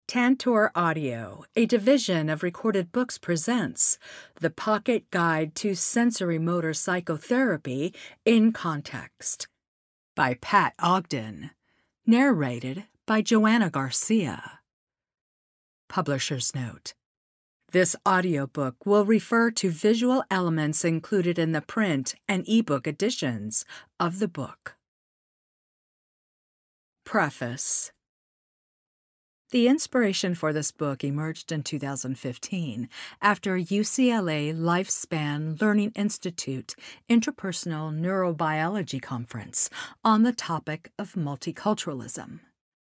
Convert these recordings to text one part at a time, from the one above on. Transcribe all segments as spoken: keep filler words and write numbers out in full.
Tantor Audio, a division of Recorded Books, presents The Pocket Guide to Sensorimotor Psychotherapy in Context by Pat Ogden. Narrated by Joana Garcia. Publisher's note. This audiobook will refer to visual elements included in the print and ebook editions of the book. Preface. The inspiration for this book emerged in two thousand fifteen after a U C L A Lifespan Learning Institute interpersonal neurobiology conference on the topic of multiculturalism.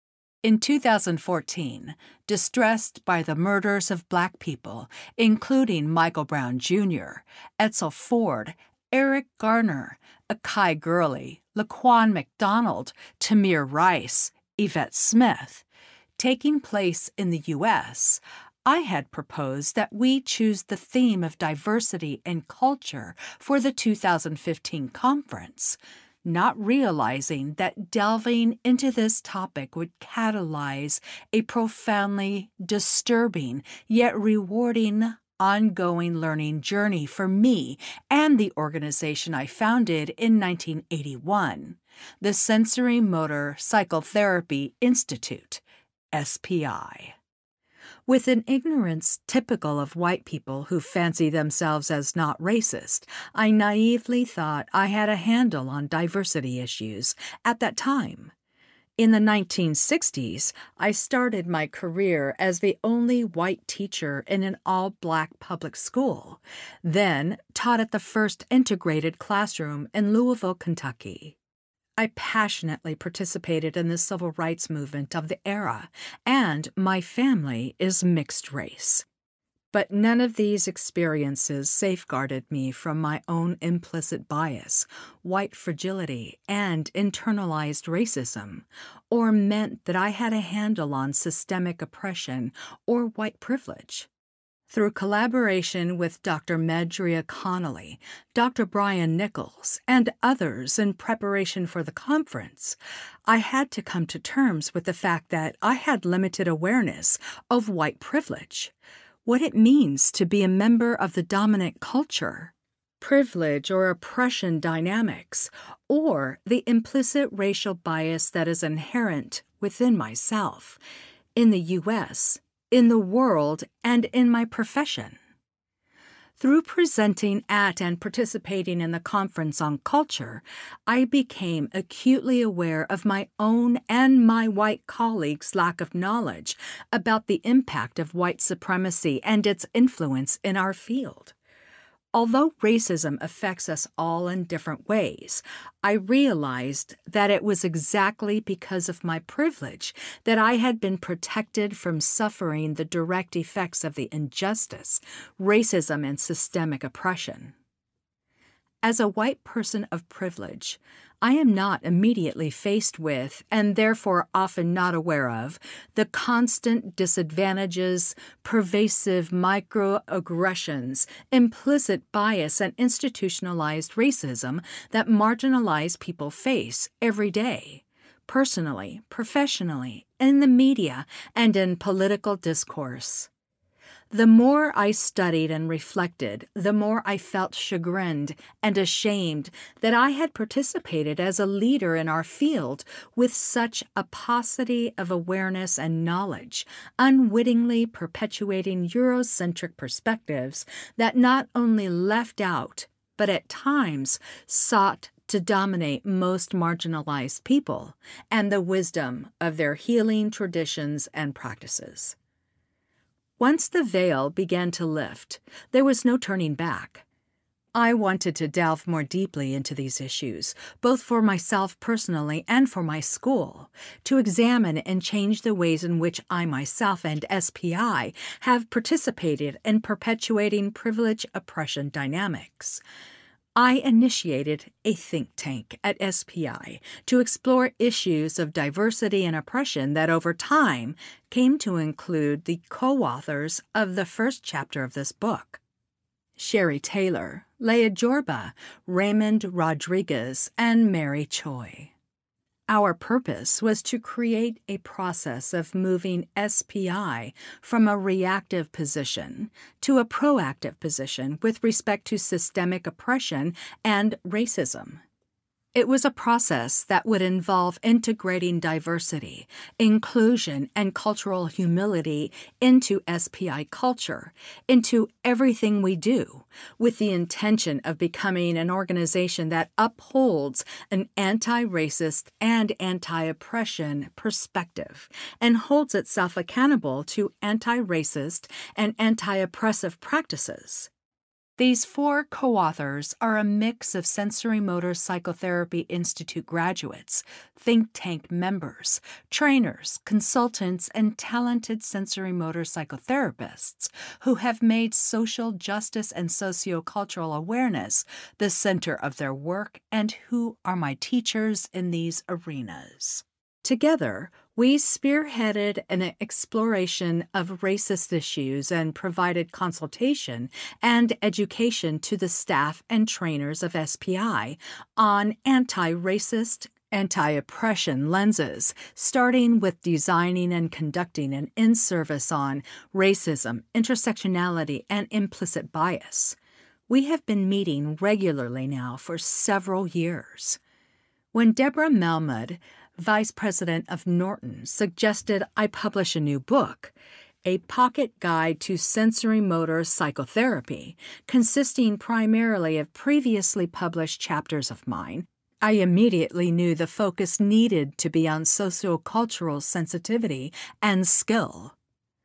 In two thousand fourteen, distressed by the murders of Black people, including Michael Brown Junior, Edsel Ford, Eric Garner, Akai Gurley, Laquan McDonald, Tamir Rice, Yvette Smith, taking place in the U S, I had proposed that we choose the theme of diversity and culture for the two thousand fifteen conference, not realizing that delving into this topic would catalyze a profoundly disturbing yet rewarding ongoing learning journey for me and the organization I founded in nineteen eighty-one, the Sensorimotor Psychotherapy Institute, S P I. With an ignorance typical of white people who fancy themselves as not racist, I naively thought I had a handle on diversity issues at that time. In the nineteen sixties, I started my career as the only white teacher in an all-black public school, then taught at the first integrated classroom in Louisville, Kentucky. I passionately participated in the civil rights movement of the era, and my family is mixed race. But none of these experiences safeguarded me from my own implicit bias, white fragility, and internalized racism, or meant that I had a handle on systemic oppression or white privilege. Through collaboration with Doctor Medria Connolly, Doctor Brian Nichols, and others in preparation for the conference, I had to come to terms with the fact that I had limited awareness of white privilege, what it means to be a member of the dominant culture, privilege or oppression dynamics, or the implicit racial bias that is inherent within myself, in the U S, in the world, and in my profession. Through presenting at and participating in the conference on culture, I became acutely aware of my own and my white colleagues' lack of knowledge about the impact of white supremacy and its influence in our field. Although racism affects us all in different ways, I realized that it was exactly because of my privilege that I had been protected from suffering the direct effects of the injustice, racism, and systemic oppression. As a white person of privilege, I am not immediately faced with, and therefore often not aware of, the constant disadvantages, pervasive microaggressions, implicit bias, and institutionalized racism that marginalized people face every day, personally, professionally, in the media, and in political discourse. The more I studied and reflected, the more I felt chagrined and ashamed that I had participated as a leader in our field with such a paucity of awareness and knowledge, unwittingly perpetuating Eurocentric perspectives that not only left out, but at times sought to dominate most marginalized people and the wisdom of their healing traditions and practices. Once the veil began to lift, there was no turning back. I wanted to delve more deeply into these issues, both for myself personally and for my school, to examine and change the ways in which I myself and S P I have participated in perpetuating privilege-oppression dynamics. I initiated a think tank at S P I to explore issues of diversity and oppression that over time came to include the co-authors of the first chapter of this book, Sherri Taylor, Laia Jorba, Raymond Rodriguez, and Mary Choi. Our purpose was to create a process of moving S P I from a reactive position to a proactive position with respect to systemic oppression and racism. It was a process that would involve integrating diversity, inclusion, and cultural humility into S P I culture, into everything we do, with the intention of becoming an organization that upholds an anti-racist and anti-oppression perspective and holds itself accountable to anti-racist and anti-oppressive practices. These four co-authors are a mix of Sensorimotor Psychotherapy Institute graduates, think tank members, trainers, consultants, and talented sensorimotor psychotherapists who have made social justice and sociocultural awareness the center of their work and who are my teachers in these arenas. Together, we spearheaded an exploration of racist issues and provided consultation and education to the staff and trainers of S P I on anti-racist, anti-oppression lenses, starting with designing and conducting an in-service on racism, intersectionality, and implicit bias. We have been meeting regularly now for several years. When Deborah Melmud, Vice President of Norton, suggested I publish a new book, a pocket guide to sensorimotor psychotherapy, consisting primarily of previously published chapters of mine, I immediately knew the focus needed to be on sociocultural sensitivity and skill.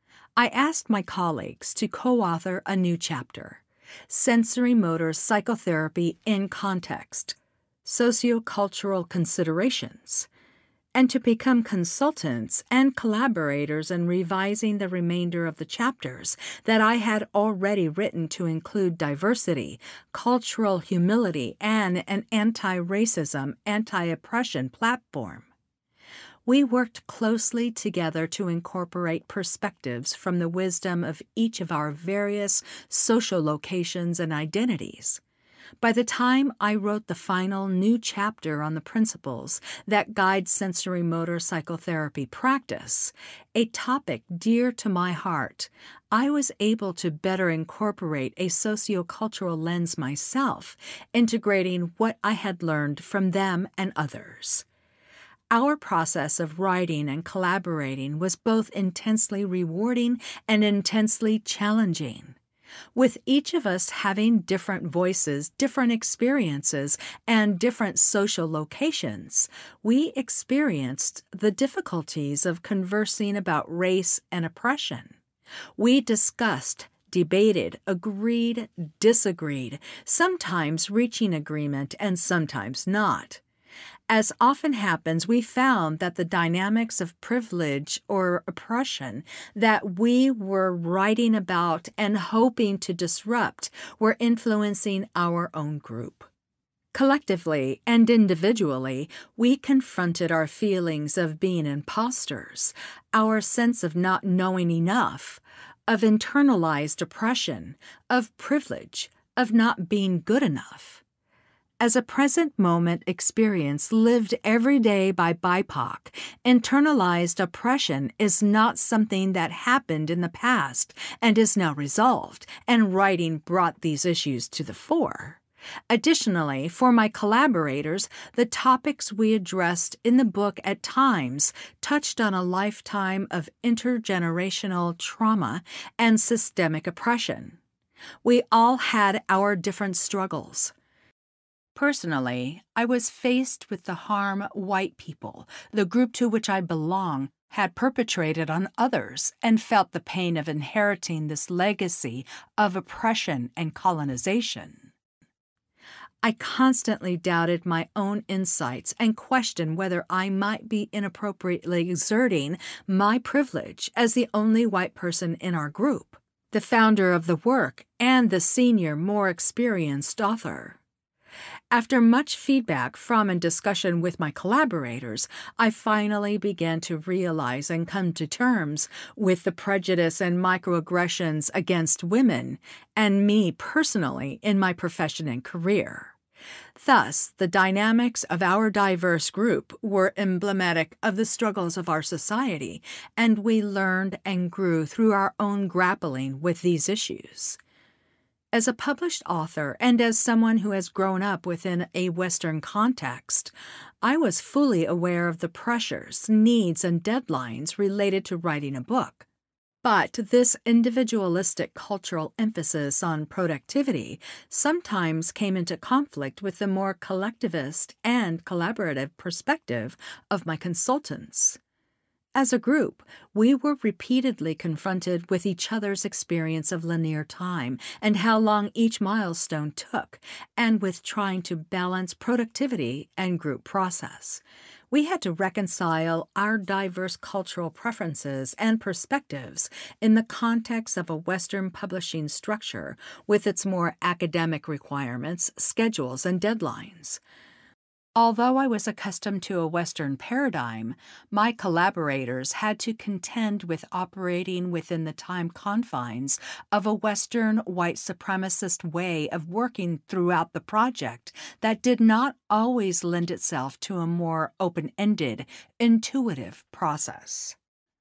I asked my colleagues to co-author a new chapter, Sensorimotor Psychotherapy in Context, Sociocultural Considerations, and to become consultants and collaborators in revising the remainder of the chapters that I had already written to include diversity, cultural humility, and an anti-racism, anti-oppression platform. We worked closely together to incorporate perspectives from the wisdom of each of our various social locations and identities. By the time I wrote the final new chapter on the principles that guide sensorimotor psychotherapy practice, a topic dear to my heart, I was able to better incorporate a sociocultural lens myself, integrating what I had learned from them and others. Our process of writing and collaborating was both intensely rewarding and intensely challenging. With each of us having different voices, different experiences, and different social locations, we experienced the difficulties of conversing about race and oppression. We discussed, debated, agreed, disagreed, sometimes reaching agreement and sometimes not. As often happens, we found that the dynamics of privilege or oppression that we were writing about and hoping to disrupt were influencing our own group. Collectively and individually, we confronted our feelings of being imposters, our sense of not knowing enough, of internalized oppression, of privilege, of not being good enough. As a present-moment experience lived every day by B I P O C, internalized oppression is not something that happened in the past and is now resolved, and writing brought these issues to the fore. Additionally, for my collaborators, the topics we addressed in the book at times touched on a lifetime of intergenerational trauma and systemic oppression. We all had our different struggles. Personally, I was faced with the harm white people, the group to which I belong, had perpetrated on others and felt the pain of inheriting this legacy of oppression and colonization. I constantly doubted my own insights and questioned whether I might be inappropriately exerting my privilege as the only white person in our group, the founder of the work and the senior, more experienced author. After much feedback from and discussion with my collaborators, I finally began to realize and come to terms with the prejudice and microaggressions against women and me personally in my profession and career. Thus, the dynamics of our diverse group were emblematic of the struggles of our society, and we learned and grew through our own grappling with these issues. As a published author and as someone who has grown up within a Western context, I was fully aware of the pressures, needs, and deadlines related to writing a book. But this individualistic cultural emphasis on productivity sometimes came into conflict with the more collectivist and collaborative perspective of my consultants. As a group, we were repeatedly confronted with each other's experience of linear time and how long each milestone took, and with trying to balance productivity and group process. We had to reconcile our diverse cultural preferences and perspectives in the context of a Western publishing structure with its more academic requirements, schedules, and deadlines. Although I was accustomed to a Western paradigm, my collaborators had to contend with operating within the time confines of a Western white supremacist way of working throughout the project that did not always lend itself to a more open-ended, intuitive process.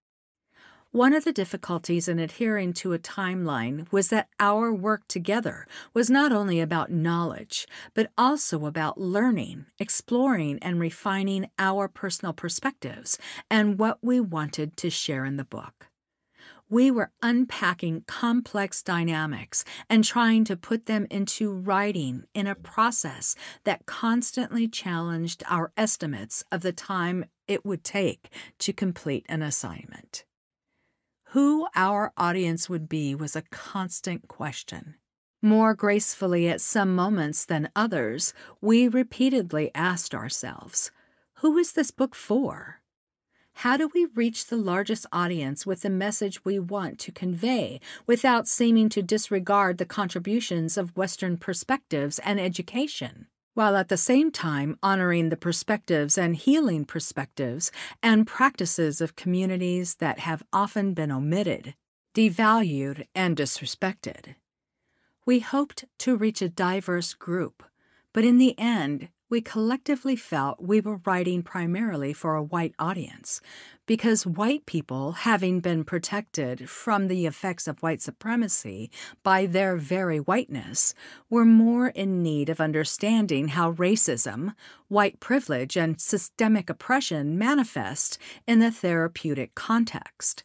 One of the difficulties in adhering to a timeline was that our work together was not only about knowledge, but also about learning, exploring, and refining our personal perspectives and what we wanted to share in the book. We were unpacking complex dynamics and trying to put them into writing in a process that constantly challenged our estimates of the time it would take to complete an assignment. Who our audience would be was a constant question. More gracefully at some moments than others, we repeatedly asked ourselves, who is this book for? How do we reach the largest audience with the message we want to convey without seeming to disregard the contributions of Western perspectives and education, while at the same time honoring the perspectives and healing perspectives and practices of communities that have often been omitted, devalued, and disrespected? We hoped to reach a diverse group, but in the end, we collectively felt we were writing primarily for a white audience, because white people, having been protected from the effects of white supremacy by their very whiteness, were more in need of understanding how racism, white privilege, and systemic oppression manifest in the therapeutic context.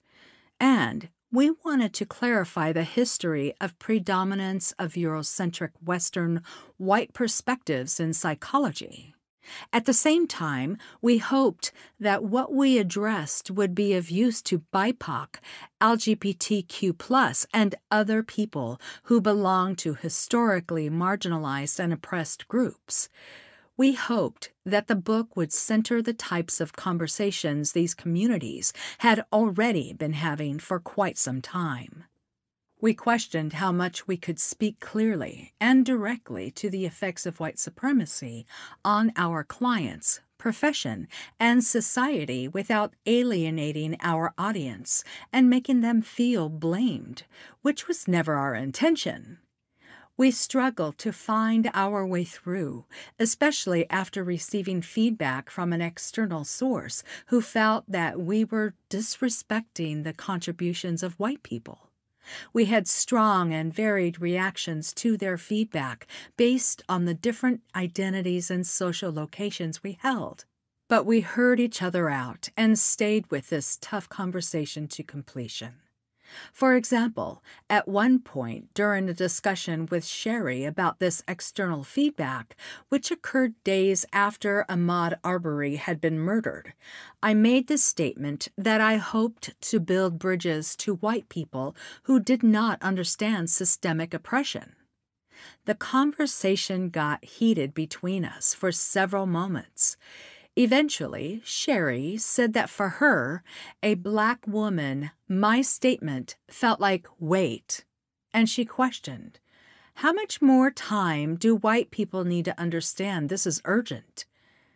And we wanted to clarify the history of predominance of Eurocentric Western white perspectives in psychology. At the same time, we hoped that what we addressed would be of use to B I P O C, L G B T Q plus, and other people who belong to historically marginalized and oppressed groups. We hoped that the book would center the types of conversations these communities had already been having for quite some time. We questioned how much we could speak clearly and directly to the effects of white supremacy on our clients, profession, and society without alienating our audience and making them feel blamed, which was never our intention. We struggled to find our way through, especially after receiving feedback from an external source who felt that we were disrespecting the contributions of white people. We had strong and varied reactions to their feedback based on the different identities and social locations we held. But we heard each other out and stayed with this tough conversation to completion. For example, at one point during a discussion with Sherri about this external feedback, which occurred days after Ahmaud Arbery had been murdered, I made the statement that I hoped to build bridges to white people who did not understand systemic oppression. The conversation got heated between us for several moments. Eventually, Sherri said that for her, a black woman, my statement felt like wait, and she questioned, how much more time do white people need to understand this is urgent?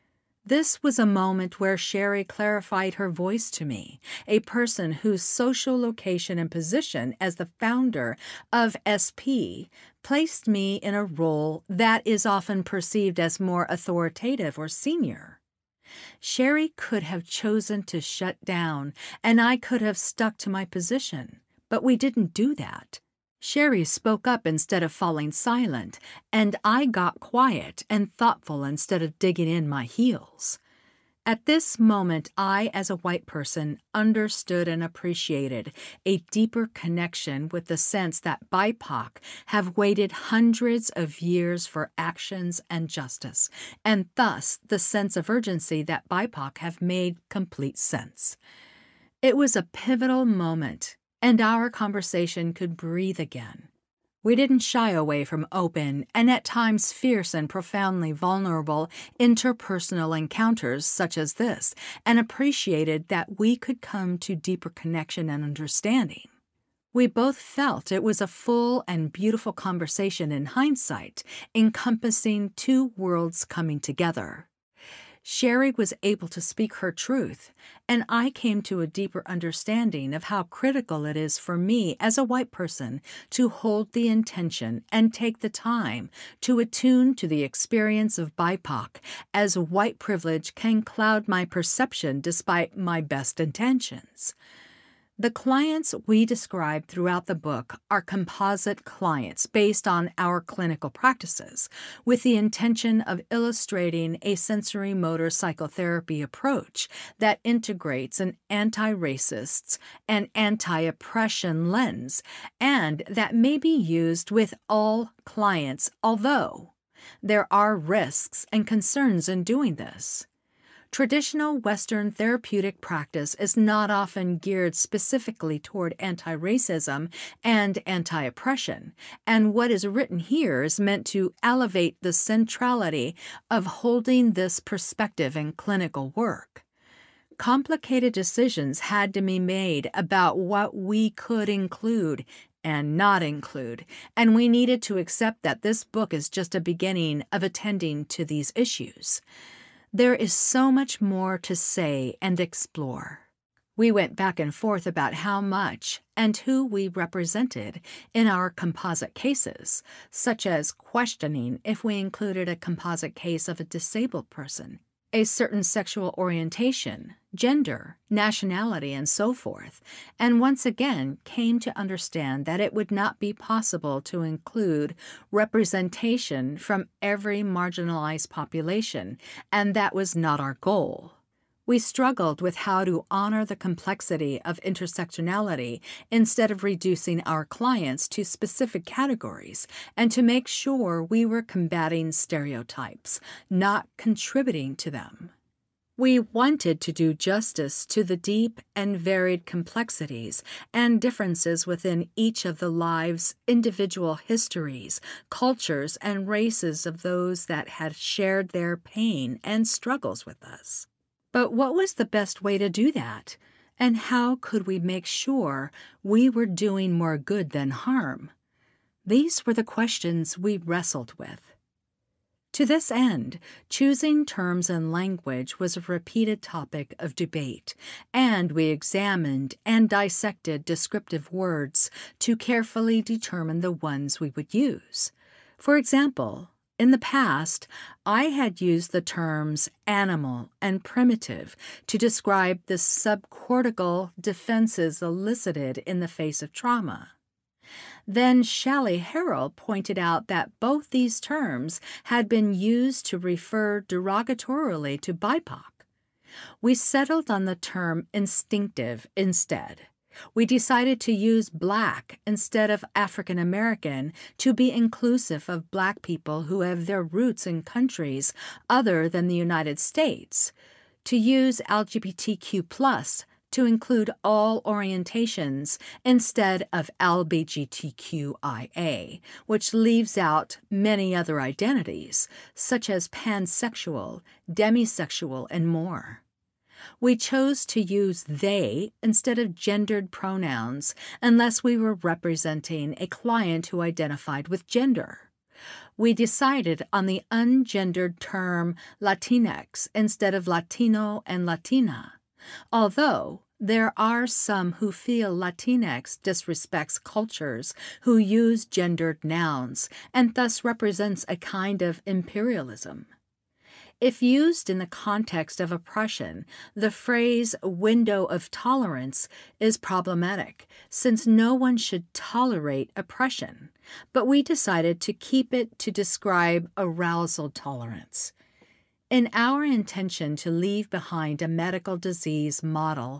This was a moment where Sherri clarified her voice to me, a person whose social location and position as the founder of S P placed me in a role that is often perceived as more authoritative or senior. Sherri could have chosen to shut down, and I could have stuck to my position, but we didn't do that. Sherri spoke up instead of falling silent, and I got quiet and thoughtful instead of digging in my heels. At this moment, I, as a white person, understood and appreciated a deeper connection with the sense that B I P O C have waited hundreds of years for actions and justice, and thus the sense of urgency that B I P O C have made complete sense. It was a pivotal moment, and our conversation could breathe again. We didn't shy away from open and at times fierce and profoundly vulnerable interpersonal encounters such as this, and appreciated that we could come to deeper connection and understanding. We both felt it was a full and beautiful conversation in hindsight, encompassing two worlds coming together. Sherri was able to speak her truth, and I came to a deeper understanding of how critical it is for me as a white person to hold the intention and take the time to attune to the experience of B I P O C, as white privilege can cloud my perception despite my best intentions. The clients we describe throughout the book are composite clients based on our clinical practices, with the intention of illustrating a sensorimotor psychotherapy approach that integrates an anti-racist and anti-oppression lens, and that may be used with all clients, although there are risks and concerns in doing this. Traditional Western therapeutic practice is not often geared specifically toward anti-racism and anti-oppression, and what is written here is meant to elevate the centrality of holding this perspective in clinical work. Complicated decisions had to be made about what we could include and not include, and we needed to accept that this book is just a beginning of attending to these issues. There is so much more to say and explore. We went back and forth about how much and who we represented in our composite cases, such as questioning if we included a composite case of a disabled person, a certain sexual orientation, gender, nationality, and so forth, and once again came to understand that it would not be possible to include representation from every marginalized population, and that was not our goal. We struggled with how to honor the complexity of intersectionality instead of reducing our clients to specific categories, and to make sure we were combating stereotypes, not contributing to them. We wanted to do justice to the deep and varied complexities and differences within each of the lives, individual histories, cultures, and races of those that had shared their pain and struggles with us. But what was the best way to do that? And how could we make sure we were doing more good than harm? These were the questions we wrestled with. To this end, choosing terms and language was a repeated topic of debate, and we examined and dissected descriptive words to carefully determine the ones we would use. For example, in the past, I had used the terms animal and primitive to describe the subcortical defenses elicited in the face of trauma. Then Shelley Harrell pointed out that both these terms had been used to refer derogatorily to B I P O C. We settled on the term instinctive instead. We decided to use Black instead of African American to be inclusive of Black people who have their roots in countries other than the United States, to use L G B T Q plus to include all orientations instead of L G B T Q I A, which leaves out many other identities, such as pansexual, demisexual, and more. We chose to use they instead of gendered pronouns unless we were representing a client who identified with gender. we decided on the ungendered term Latinx instead of Latino and Latina, although there are some who feel Latinx disrespects cultures who use gendered nouns and thus represents a kind of imperialism. If used in the context of oppression, the phrase window of tolerance is problematic, since no one should tolerate oppression, but we decided to keep it to describe arousal tolerance. In our intention to leave behind a medical disease model,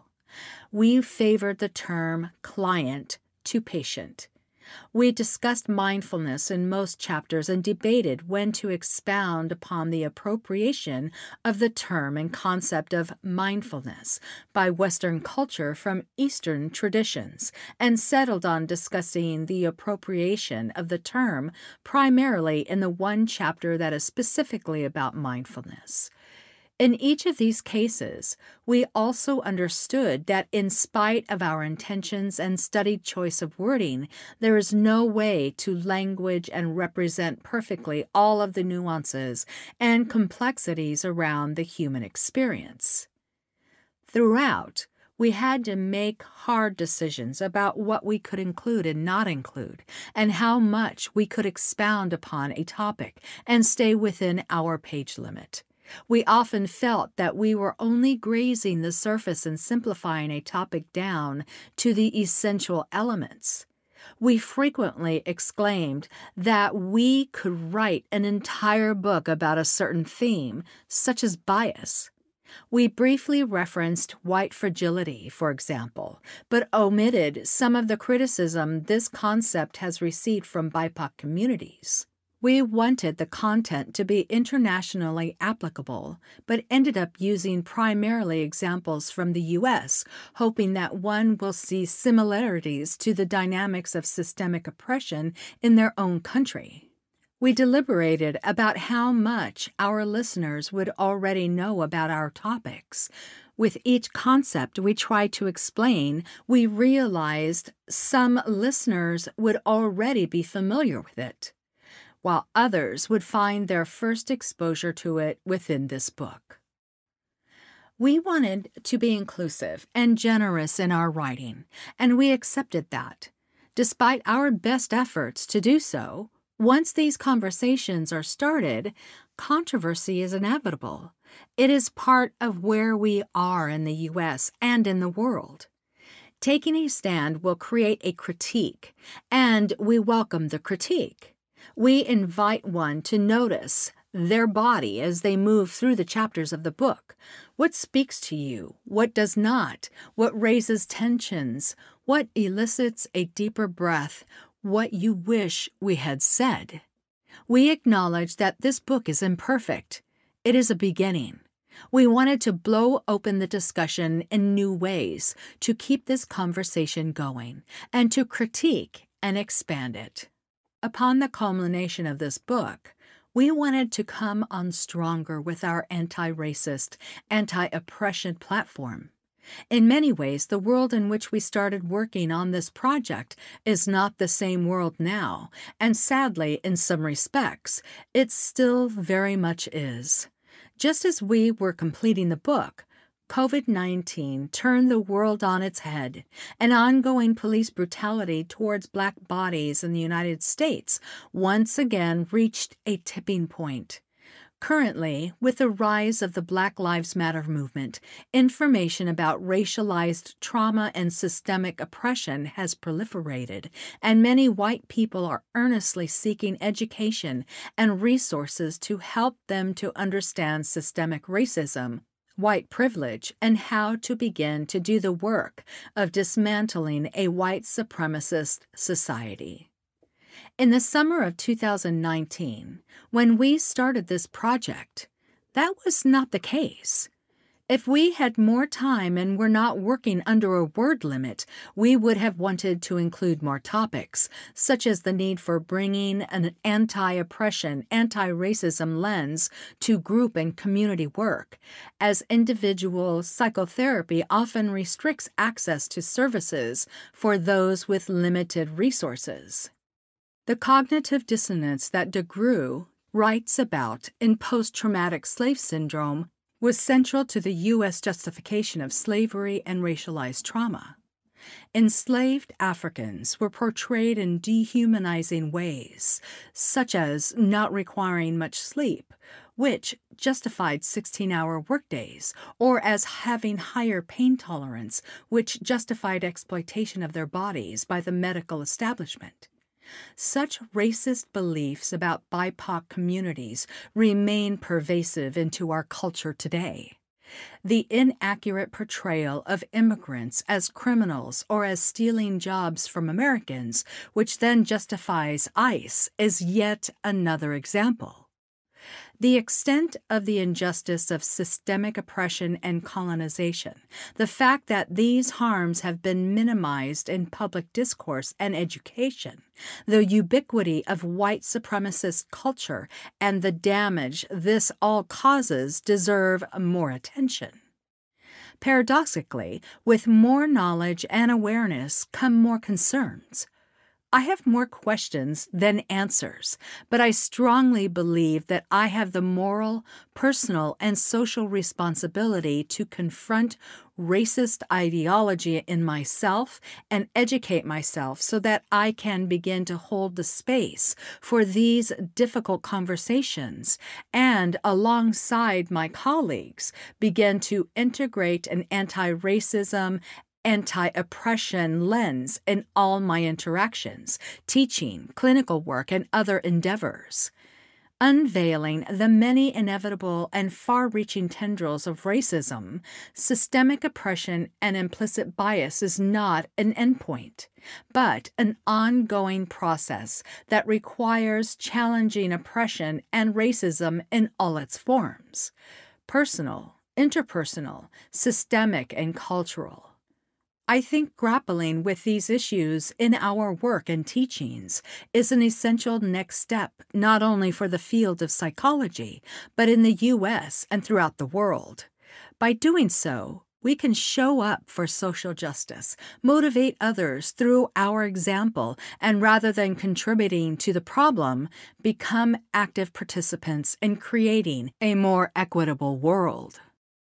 we favored the term client to patient. We discussed mindfulness in most chapters and debated when to expound upon the appropriation of the term and concept of mindfulness by Western culture from Eastern traditions, and settled on discussing the appropriation of the term primarily in the one chapter that is specifically about mindfulness. In each of these cases, we also understood that in spite of our intentions and studied choice of wording, there is no way to language and represent perfectly all of the nuances and complexities around the human experience. Throughout, we had to make hard decisions about what we could include and not include, and how much we could expound upon a topic and stay within our page limit. We often felt that we were only grazing the surface and simplifying a topic down to the essential elements. We frequently exclaimed that we could write an entire book about a certain theme, such as bias. We briefly referenced white fragility, for example, but omitted some of the criticism this concept has received from B I P O C communities. We wanted the content to be internationally applicable, but ended up using primarily examples from the U S, hoping that one will see similarities to the dynamics of systemic oppression in their own country. We deliberated about how much our listeners would already know about our topics. With each concept we tried to explain, we realized some listeners would already be familiar with it, while others would find their first exposure to it within this book. We wanted to be inclusive and generous in our writing, and we accepted that. Despite our best efforts to do so, once these conversations are started, controversy is inevitable. It is part of where we are in the U S and in the world. Taking a stand will create a critique, and we welcome the critique. We invite one to notice their body as they move through the chapters of the book. What speaks to you? What does not? What raises tensions? What elicits a deeper breath? What you wish we had said? We acknowledge that this book is imperfect. It is a beginning. We wanted to blow open the discussion in new ways, to keep this conversation going, and to critique and expand it. Upon the culmination of this book, we wanted to come on stronger with our anti-racist, anti-oppression platform. In many ways, the world in which we started working on this project is not the same world now, and sadly, in some respects, it still very much is. Just as we were completing the book, COVID nineteen turned the world on its head, and ongoing police brutality towards Black bodies in the United States once again reached a tipping point. Currently, with the rise of the Black Lives Matter movement, information about racialized trauma and systemic oppression has proliferated, and many white people are earnestly seeking education and resources to help them to understand systemic racism, white privilege, and how to begin to do the work of dismantling a white supremacist society. In the summer of two thousand nineteen, when we started this project, that was not the case. If we had more time and were not working under a word limit, we would have wanted to include more topics, such as the need for bringing an anti-oppression, anti-racism lens to group and community work, as individual psychotherapy often restricts access to services for those with limited resources. The cognitive dissonance that DeGruy writes about in Post-Traumatic Slave Syndrome was central to the U S justification of slavery and racialized trauma. Enslaved Africans were portrayed in dehumanizing ways, such as not requiring much sleep, which justified sixteen-hour workdays, or as having higher pain tolerance, which justified exploitation of their bodies by the medical establishment. Such racist beliefs about B I P O C communities remain pervasive into our culture today. The inaccurate portrayal of immigrants as criminals or as stealing jobs from Americans, which then justifies ICE, is yet another example. The extent of the injustice of systemic oppression and colonization, the fact that these harms have been minimized in public discourse and education, the ubiquity of white supremacist culture, and the damage this all causes deserve more attention. Paradoxically, with more knowledge and awareness come more concerns. I have more questions than answers, but I strongly believe that I have the moral, personal, and social responsibility to confront racist ideology in myself and educate myself so that I can begin to hold the space for these difficult conversations and, alongside my colleagues, begin to integrate an anti-racism, anti-oppression lens in all my interactions, teaching, clinical work, and other endeavors. Unveiling the many inevitable and far-reaching tendrils of racism, systemic oppression, and implicit bias is not an endpoint, but an ongoing process that requires challenging oppression and racism in all its forms: personal, interpersonal, systemic, and cultural. I think grappling with these issues in our work and teachings is an essential next step not only for the field of psychology, but in the U S and throughout the world. By doing so, we can show up for social justice, motivate others through our example, and rather than contributing to the problem, become active participants in creating a more equitable world.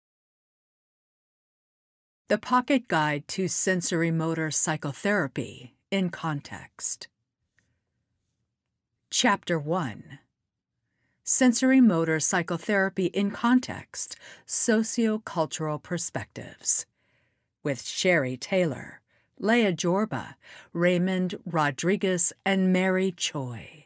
The Pocket Guide to Sensorimotor Psychotherapy in Context. Chapter one. Sensorimotor Psychotherapy in Context, Sociocultural Perspectives. With Sherri Taylor, Laia Jorba, Raymond Rodriguez, and Mary Choi.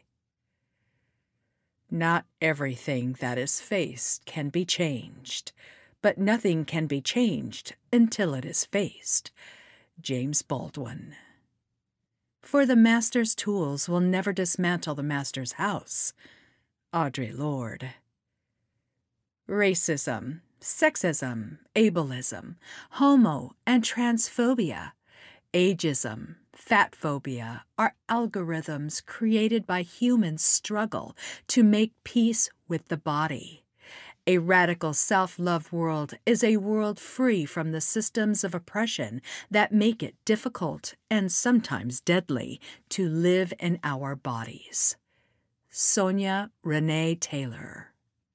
Not everything that is faced can be changed, but nothing can be changed until it is faced. James Baldwin. For the master's tools will never dismantle the master's house. Audre Lorde. Racism, sexism, ableism, homo and transphobia, ageism, fat phobia are algorithms created by humans' struggle to make peace with the body. A radical self-love world is a world free from the systems of oppression that make it difficult and sometimes deadly to live in our bodies. Sonia Renee Taylor.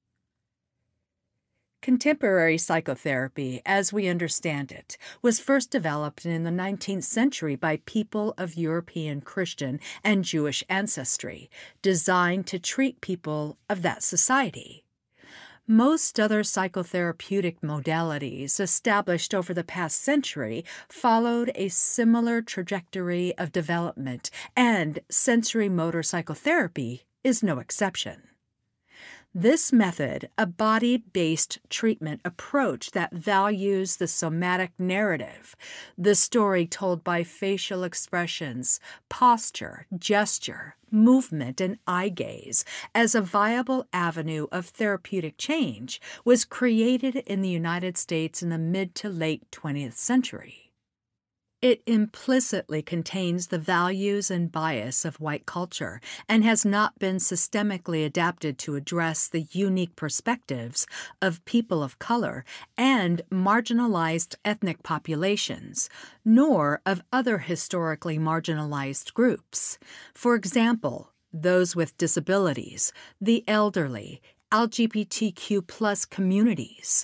Contemporary psychotherapy, as we understand it, was first developed in the nineteenth century by people of European Christian and Jewish ancestry, designed to treat people of that society. Most other psychotherapeutic modalities established over the past century followed a similar trajectory of development, and sensorimotor psychotherapy is no exception. This method, a body-based treatment approach that values the somatic narrative, the story told by facial expressions, posture, gesture, movement, and eye gaze, as a viable avenue of therapeutic change, was created in the United States in the mid to late twentieth century. It implicitly contains the values and bias of white culture and has not been systemically adapted to address the unique perspectives of people of color and marginalized ethnic populations, nor of other historically marginalized groups. For example, those with disabilities, the elderly, L G B T Q plus communities.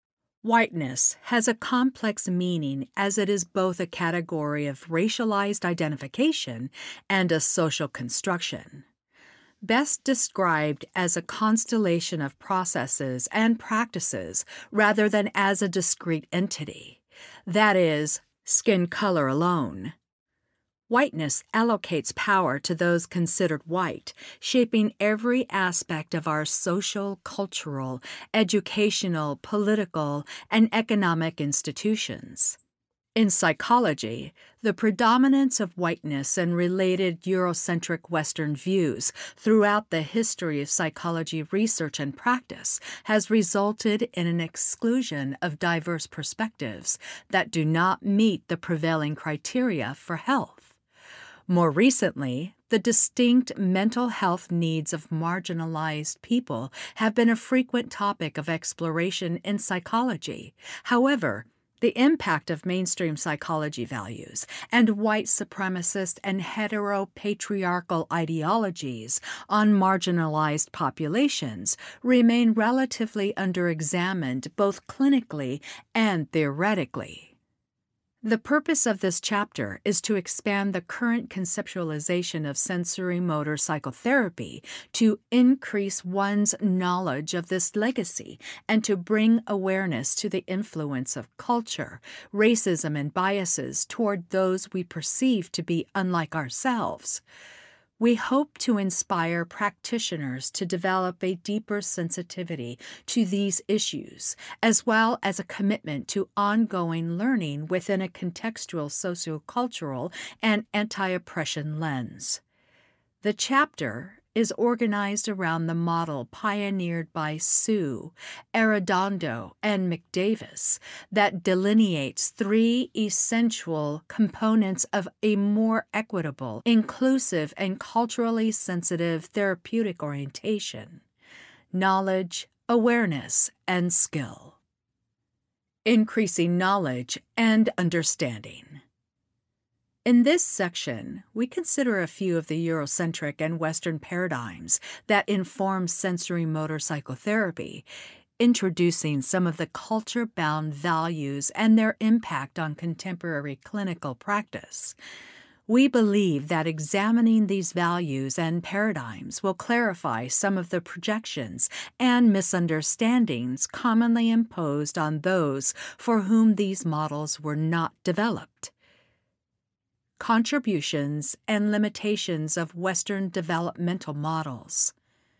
Whiteness has a complex meaning as it is both a category of racialized identification and a social construction. Best described as a constellation of processes and practices rather than as a discrete entity, that is, skin color alone. Whiteness allocates power to those considered white, shaping every aspect of our social, cultural, educational, political, and economic institutions. In psychology, the predominance of whiteness and related Eurocentric Western views throughout the history of psychology research and practice has resulted in an exclusion of diverse perspectives that do not meet the prevailing criteria for health. More recently, the distinct mental health needs of marginalized people have been a frequent topic of exploration in psychology. However, the impact of mainstream psychology values and white supremacist and heteropatriarchal ideologies on marginalized populations remain relatively underexamined both clinically and theoretically. The purpose of this chapter is to expand the current conceptualization of sensorimotor psychotherapy to increase one's knowledge of this legacy and to bring awareness to the influence of culture, racism, and biases toward those we perceive to be unlike ourselves. We hope to inspire practitioners to develop a deeper sensitivity to these issues, as well as a commitment to ongoing learning within a contextual sociocultural and anti-oppression lens. The chapter is organized around the model pioneered by Sue, Arredondo, and McDavis that delineates three essential components of a more equitable, inclusive, and culturally sensitive therapeutic orientation: knowledge, awareness, and skill. Increasing knowledge and understanding. In this section, we consider a few of the Eurocentric and Western paradigms that inform sensorimotor psychotherapy, introducing some of the culture-bound values and their impact on contemporary clinical practice. We believe that examining these values and paradigms will clarify some of the projections and misunderstandings commonly imposed on those for whom these models were not developed. Contributions and limitations of Western developmental models.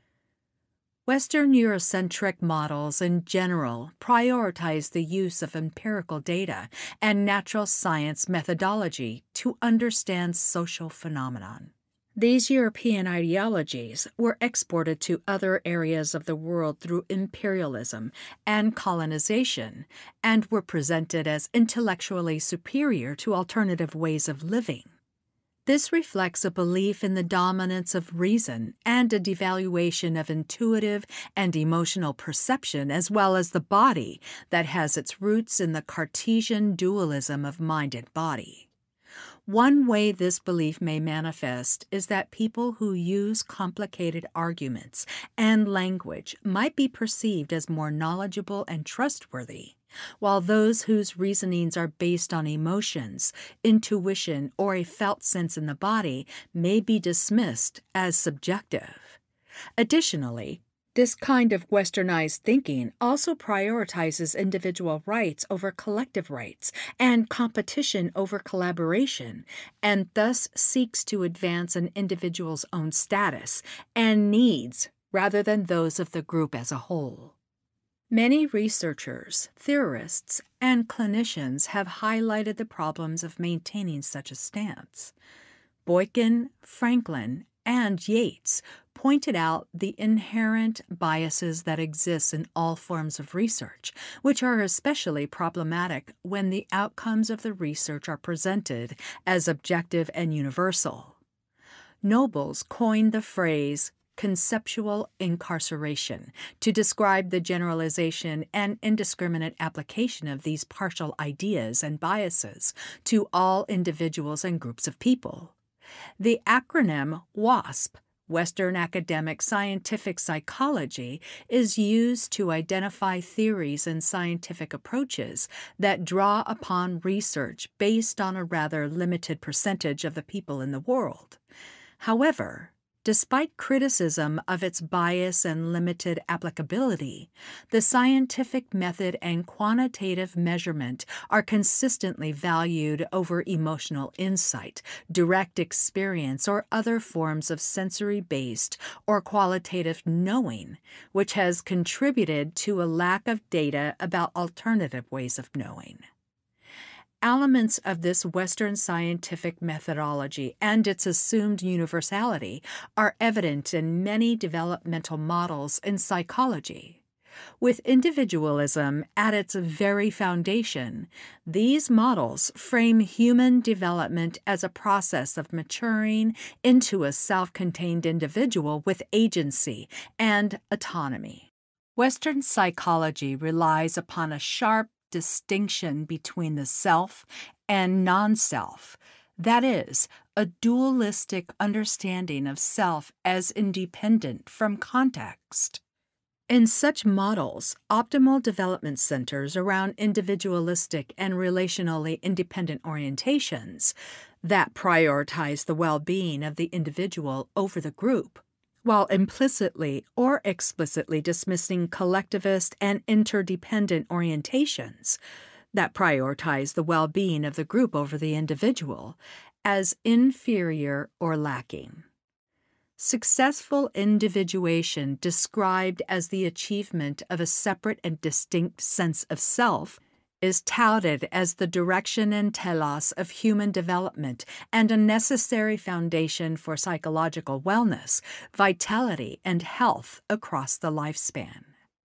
Western Eurocentric models in general prioritize the use of empirical data and natural science methodology to understand social phenomenon. These European ideologies were exported to other areas of the world through imperialism and colonization, and were presented as intellectually superior to alternative ways of living. This reflects a belief in the dominance of reason and a devaluation of intuitive and emotional perception, as well as the body, that has its roots in the Cartesian dualism of mind and body. One way this belief may manifest is that people who use complicated arguments and language might be perceived as more knowledgeable and trustworthy, while those whose reasonings are based on emotions, intuition, or a felt sense in the body may be dismissed as subjective. Additionally, this kind of westernized thinking also prioritizes individual rights over collective rights and competition over collaboration, and thus seeks to advance an individual's own status and needs rather than those of the group as a whole. Many researchers, theorists, and clinicians have highlighted the problems of maintaining such a stance. Boykin, Franklin, and Yates pointed out the inherent biases that exist in all forms of research, which are especially problematic when the outcomes of the research are presented as objective and universal. Nobles coined the phrase conceptual incarceration to describe the generalization and indiscriminate application of these partial ideas and biases to all individuals and groups of people. The acronym WASP, Western academic scientific psychology is used to identify theories and scientific approaches that draw upon research based on a rather limited percentage of the people in the world. However, despite criticism of its bias and limited applicability, the scientific method and quantitative measurement are consistently valued over emotional insight, direct experience, or other forms of sensory-based or qualitative knowing, which has contributed to a lack of data about alternative ways of knowing. Elements of this Western scientific methodology and its assumed universality are evident in many developmental models in psychology. With individualism at its very foundation, these models frame human development as a process of maturing into a self-contained individual with agency and autonomy. Western psychology relies upon a sharp distinction between the self and non-self, that is, a dualistic understanding of self as independent from context. In such models, optimal development centers around individualistic and relationally independent orientations that prioritize the well-being of the individual over the group, while implicitly or explicitly dismissing collectivist and interdependent orientations that prioritize the well-being of the group over the individual as inferior or lacking. Successful individuation, described as the achievement of a separate and distinct sense of self, is touted as the direction and telos of human development and a necessary foundation for psychological wellness, vitality, and health across the lifespan.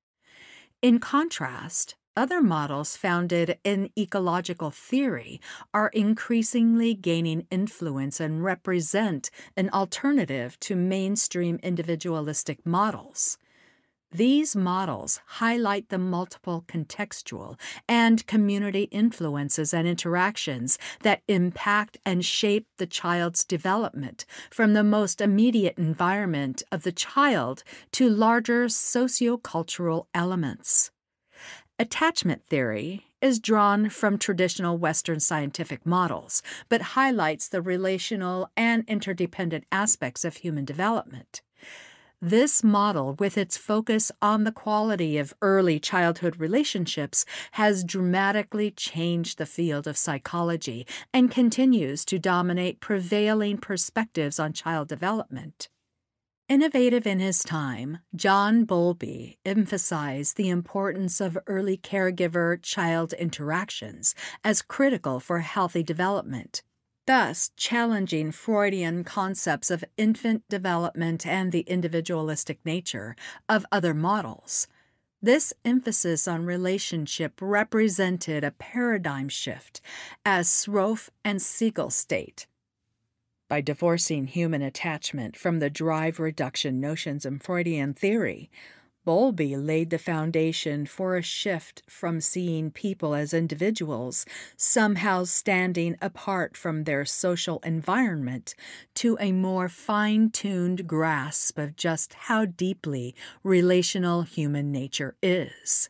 In contrast, other models founded in ecological theory are increasingly gaining influence and represent an alternative to mainstream individualistic models. These models highlight the multiple contextual and community influences and interactions that impact and shape the child's development, from the most immediate environment of the child to larger sociocultural elements. Attachment theory is drawn from traditional Western scientific models, but highlights the relational and interdependent aspects of human development. This model, with its focus on the quality of early childhood relationships, has dramatically changed the field of psychology and continues to dominate prevailing perspectives on child development. Innovative in his time, John Bowlby emphasized the importance of early caregiver-child interactions as critical for healthy development, thus challenging Freudian concepts of infant development and the individualistic nature of other models. This emphasis on relationship represented a paradigm shift, as Sroff and Siegel state. By divorcing human attachment from the drive reduction notions in Freudian theory, Bowlby laid the foundation for a shift from seeing people as individuals, somehow standing apart from their social environment, to a more fine-tuned grasp of just how deeply relational human nature is.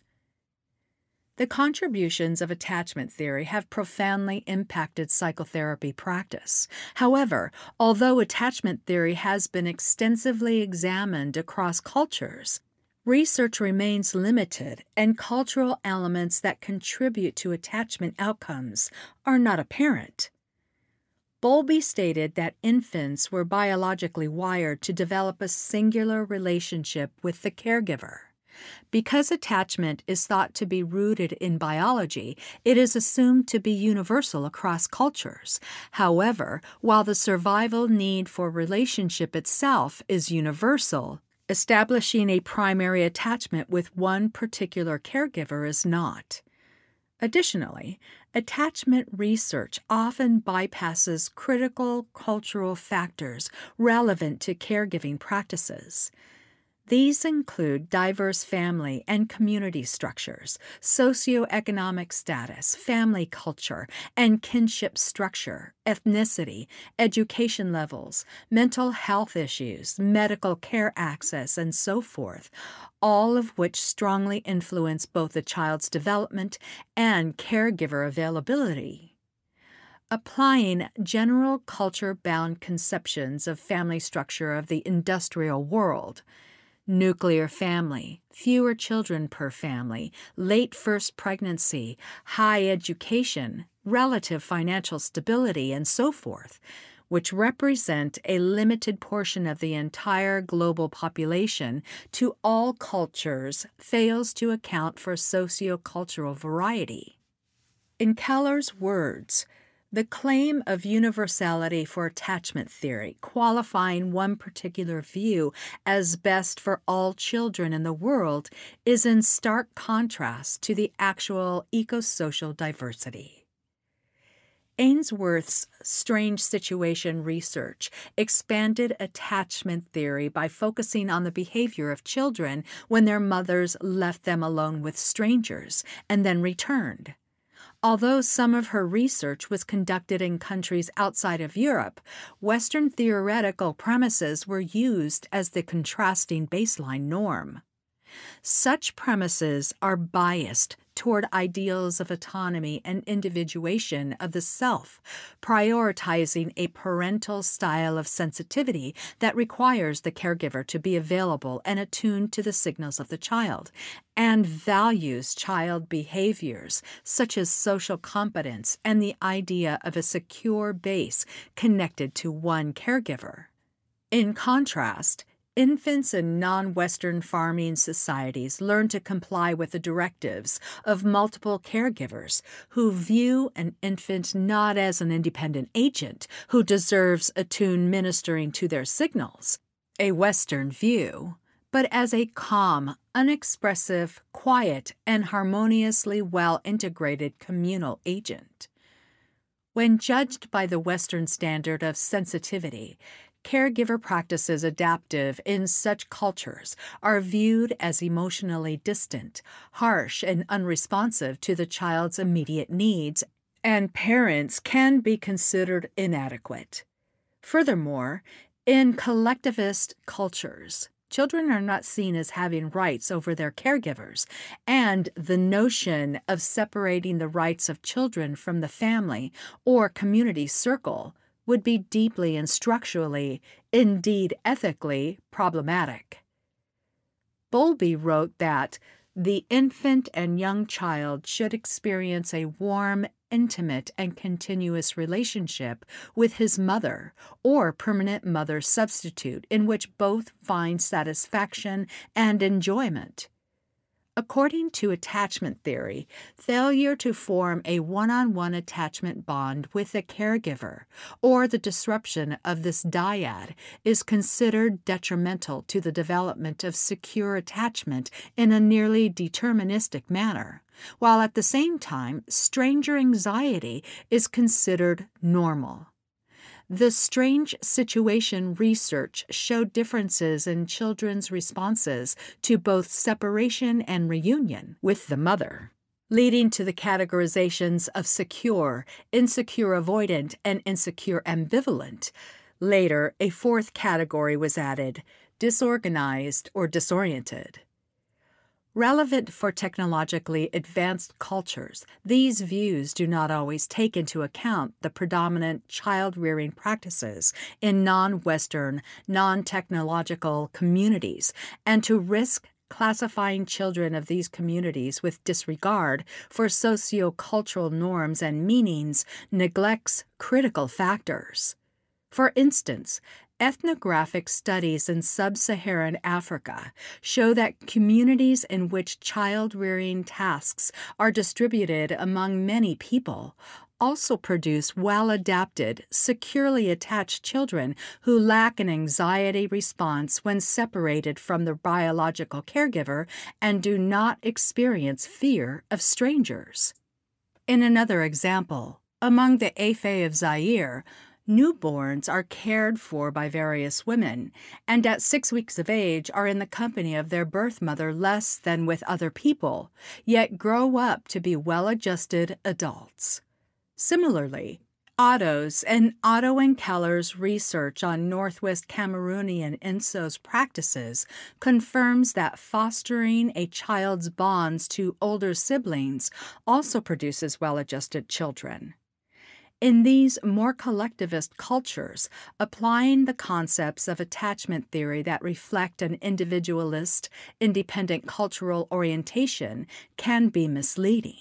The contributions of attachment theory have profoundly impacted psychotherapy practice. However, although attachment theory has been extensively examined across cultures, research remains limited, and cultural elements that contribute to attachment outcomes are not apparent. Bowlby stated that infants were biologically wired to develop a singular relationship with the caregiver. Because attachment is thought to be rooted in biology, it is assumed to be universal across cultures. However, while the survival need for relationship itself is universal, establishing a primary attachment with one particular caregiver is not. Additionally, attachment research often bypasses critical cultural factors relevant to caregiving practices. These include diverse family and community structures, socioeconomic status, family culture, and kinship structure, ethnicity, education levels, mental health issues, medical care access, and so forth, all of which strongly influence both the child's development and caregiver availability. Applying general culture-bound conceptions of family structure of the industrial world, nuclear family, fewer children per family, late first pregnancy, high education, relative financial stability, and so forth, which represent a limited portion of the entire global population to all cultures, fails to account for sociocultural variety. In Keller's words, the claim of universality for attachment theory, qualifying one particular view as best for all children in the world, is in stark contrast to the actual ecosocial diversity. Ainsworth's strange situation research expanded attachment theory by focusing on the behavior of children when their mothers left them alone with strangers and then returned. Although some of her research was conducted in countries outside of Europe, Western theoretical premises were used as the contrasting baseline norm. Such premises are biased toward ideals of autonomy and individuation of the self, prioritizing a parental style of sensitivity that requires the caregiver to be available and attuned to the signals of the child, and values child behaviors such as social competence and the idea of a secure base connected to one caregiver. In contrast, infants in non-Western farming societies learn to comply with the directives of multiple caregivers who view an infant not as an independent agent who deserves attuned ministering to their signals, a Western view, but as a calm, unexpressive, quiet, and harmoniously well-integrated communal agent. When judged by the Western standard of sensitivity, caregiver practices adaptive in such cultures are viewed as emotionally distant, harsh, and unresponsive to the child's immediate needs, and parents can be considered inadequate. Furthermore, in collectivist cultures, children are not seen as having rights over their caregivers, and the notion of separating the rights of children from the family or community circle would be deeply and structurally, indeed ethically, problematic. Bowlby wrote that the infant and young child should experience a warm, intimate, and continuous relationship with his mother or permanent mother substitute in which both find satisfaction and enjoyment. According to attachment theory, failure to form a one-on-one attachment bond with a caregiver, or the disruption of this dyad, is considered detrimental to the development of secure attachment in a nearly deterministic manner, while at the same time, stranger anxiety is considered normal. The strange situation research showed differences in children's responses to both separation and reunion with the mother, leading to the categorizations of secure, insecure avoidant, and insecure ambivalent. Later, a fourth category was added, disorganized or disoriented. Relevant for technologically advanced cultures, these views do not always take into account the predominant child-rearing practices in non-Western, non-technological communities, and to risk classifying children of these communities with disregard for sociocultural norms and meanings neglects critical factors. For instance, ethnographic studies in sub-Saharan Africa show that communities in which child-rearing tasks are distributed among many people also produce well-adapted, securely attached children who lack an anxiety response when separated from their biological caregiver and do not experience fear of strangers. In another example, among the Efe of Zaire, Newborns are cared for by various women, and at six weeks of age are in the company of their birth mother less than with other people, yet grow up to be well-adjusted adults. Similarly, Otto's and Otto and Keller's research on Northwest Cameroonian Inso's practices confirms that fostering a child's bonds to older siblings also produces well-adjusted children. In these more collectivist cultures, applying the concepts of attachment theory that reflect an individualist, independent cultural orientation can be misleading.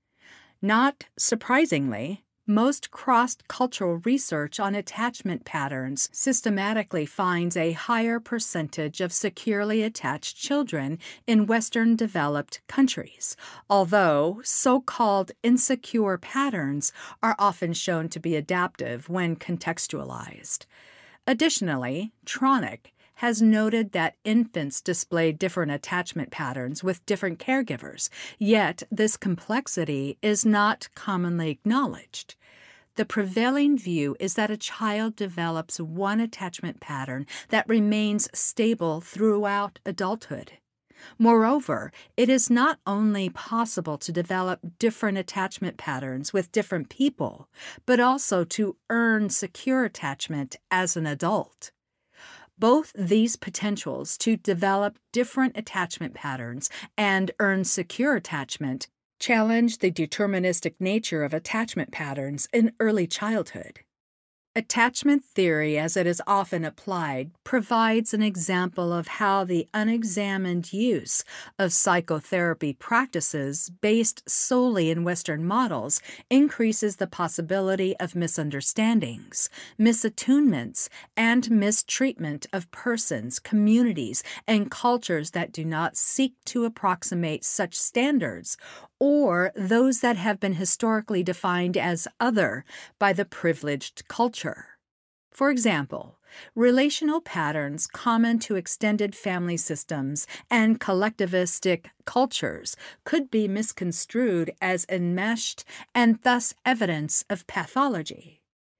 Not surprisingly, most cross-cultural research on attachment patterns systematically finds a higher percentage of securely attached children in Western developed countries, although so-called insecure patterns are often shown to be adaptive when contextualized. Additionally, Tronick has noted that infants display different attachment patterns with different caregivers, yet this complexity is not commonly acknowledged. The prevailing view is that a child develops one attachment pattern that remains stable throughout adulthood. Moreover, it is not only possible to develop different attachment patterns with different people, but also to earn secure attachment as an adult. Both these potentials to develop different attachment patterns and earn secure attachment challenge the deterministic nature of attachment patterns in early childhood. Attachment theory, as it is often applied, provides an example of how the unexamined use of psychotherapy practices based solely in Western models increases the possibility of misunderstandings, misattunements, and mistreatment of persons, communities, and cultures that do not seek to approximate such standards, or those that have been historically defined as other by the privileged culture. For example, relational patterns common to extended family systems and collectivistic cultures could be misconstrued as enmeshed and thus evidence of pathology.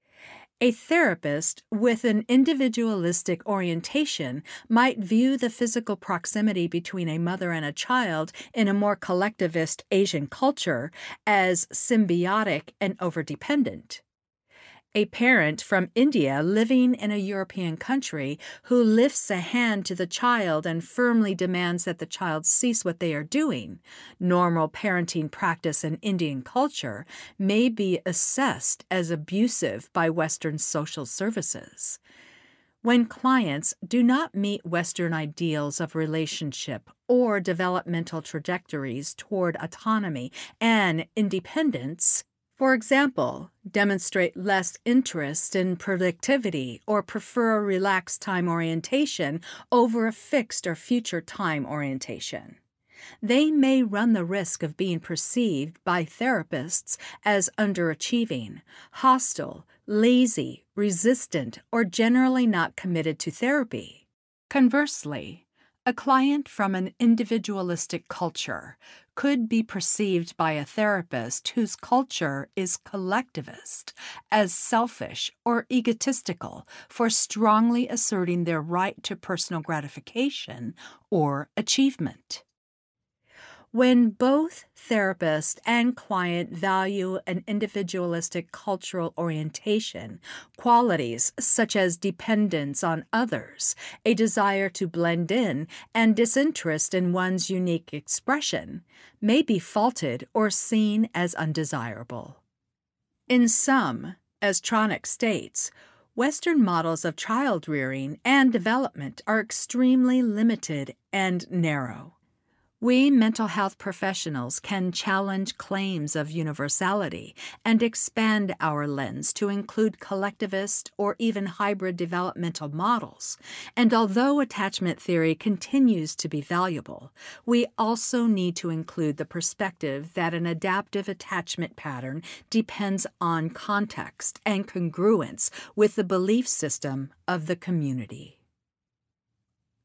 A therapist with an individualistic orientation might view the physical proximity between a mother and a child in a more collectivist Asian culture as symbiotic and overdependent. A parent from India living in a European country who lifts a hand to the child and firmly demands that the child cease what they are doing, normal parenting practice in Indian culture, may be assessed as abusive by Western social services. When clients do not meet Western ideals of relationship or developmental trajectories toward autonomy and independence, for example, demonstrate less interest in productivity or prefer a relaxed time orientation over a fixed or future time orientation, they may run the risk of being perceived by therapists as underachieving, hostile, lazy, resistant, or generally not committed to therapy. Conversely, a client from an individualistic culture could be perceived by a therapist whose culture is collectivist as selfish or egotistical for strongly asserting their right to personal gratification or achievement. When both therapist and client value an individualistic cultural orientation, qualities such as dependence on others, a desire to blend in, and disinterest in one's unique expression, may be faulted or seen as undesirable. In sum, as Tronick states, Western models of child rearing and development are extremely limited and narrow. We mental health professionals can challenge claims of universality and expand our lens to include collectivist or even hybrid developmental models. And although attachment theory continues to be valuable, we also need to include the perspective that an adaptive attachment pattern depends on context and congruence with the belief system of the community.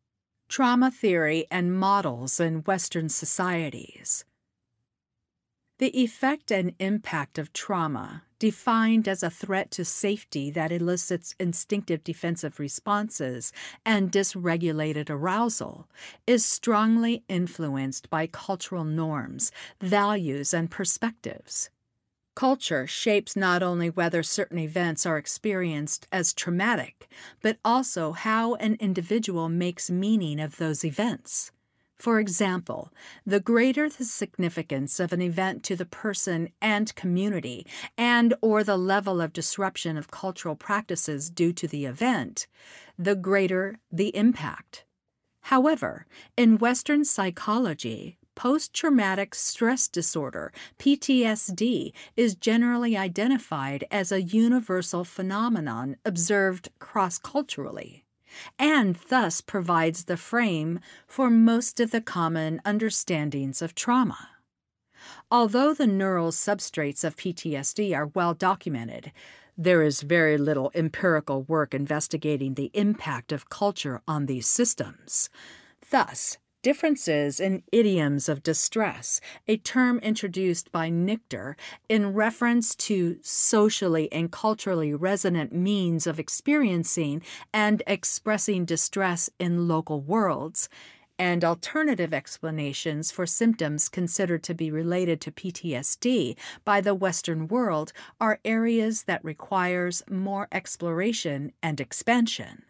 Trauma theory and models in Western societies. The effect and impact of trauma, defined as a threat to safety that elicits instinctive defensive responses and dysregulated arousal, is strongly influenced by cultural norms, values, and perspectives. Culture shapes not only whether certain events are experienced as traumatic, but also how an individual makes meaning of those events. For example, the greater the significance of an event to the person and community, and or the level of disruption of cultural practices due to the event, the greater the impact. However, in Western psychology, post-traumatic stress disorder, P T S D, is generally identified as a universal phenomenon observed cross-culturally, and thus provides the frame for most of the common understandings of trauma. Although the neural substrates of P T S D are well documented, there is very little empirical work investigating the impact of culture on these systems. Thus, differences in idioms of distress, a term introduced by Nichter in reference to socially and culturally resonant means of experiencing and expressing distress in local worlds, and alternative explanations for symptoms considered to be related to P T S D by the Western world are areas that requires more exploration and expansion.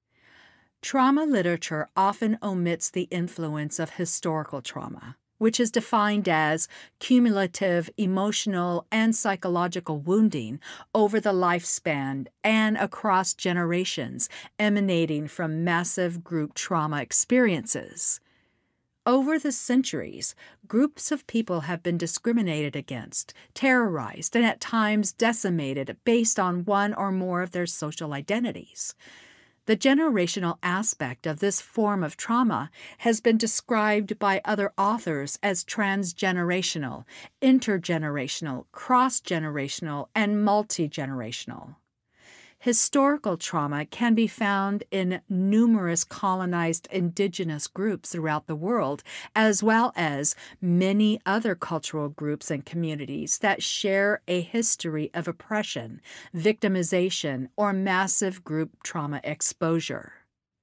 Trauma literature often omits the influence of historical trauma, which is defined as cumulative emotional and psychological wounding over the lifespan and across generations emanating from massive group trauma experiences. Over the centuries, groups of people have been discriminated against, terrorized, and at times decimated based on one or more of their social identities. The generational aspect of this form of trauma has been described by other authors as transgenerational, intergenerational, cross-generational, and multi-generational. Historical trauma can be found in numerous colonized indigenous groups throughout the world, as well as many other cultural groups and communities that share a history of oppression, victimization, or massive group trauma exposure.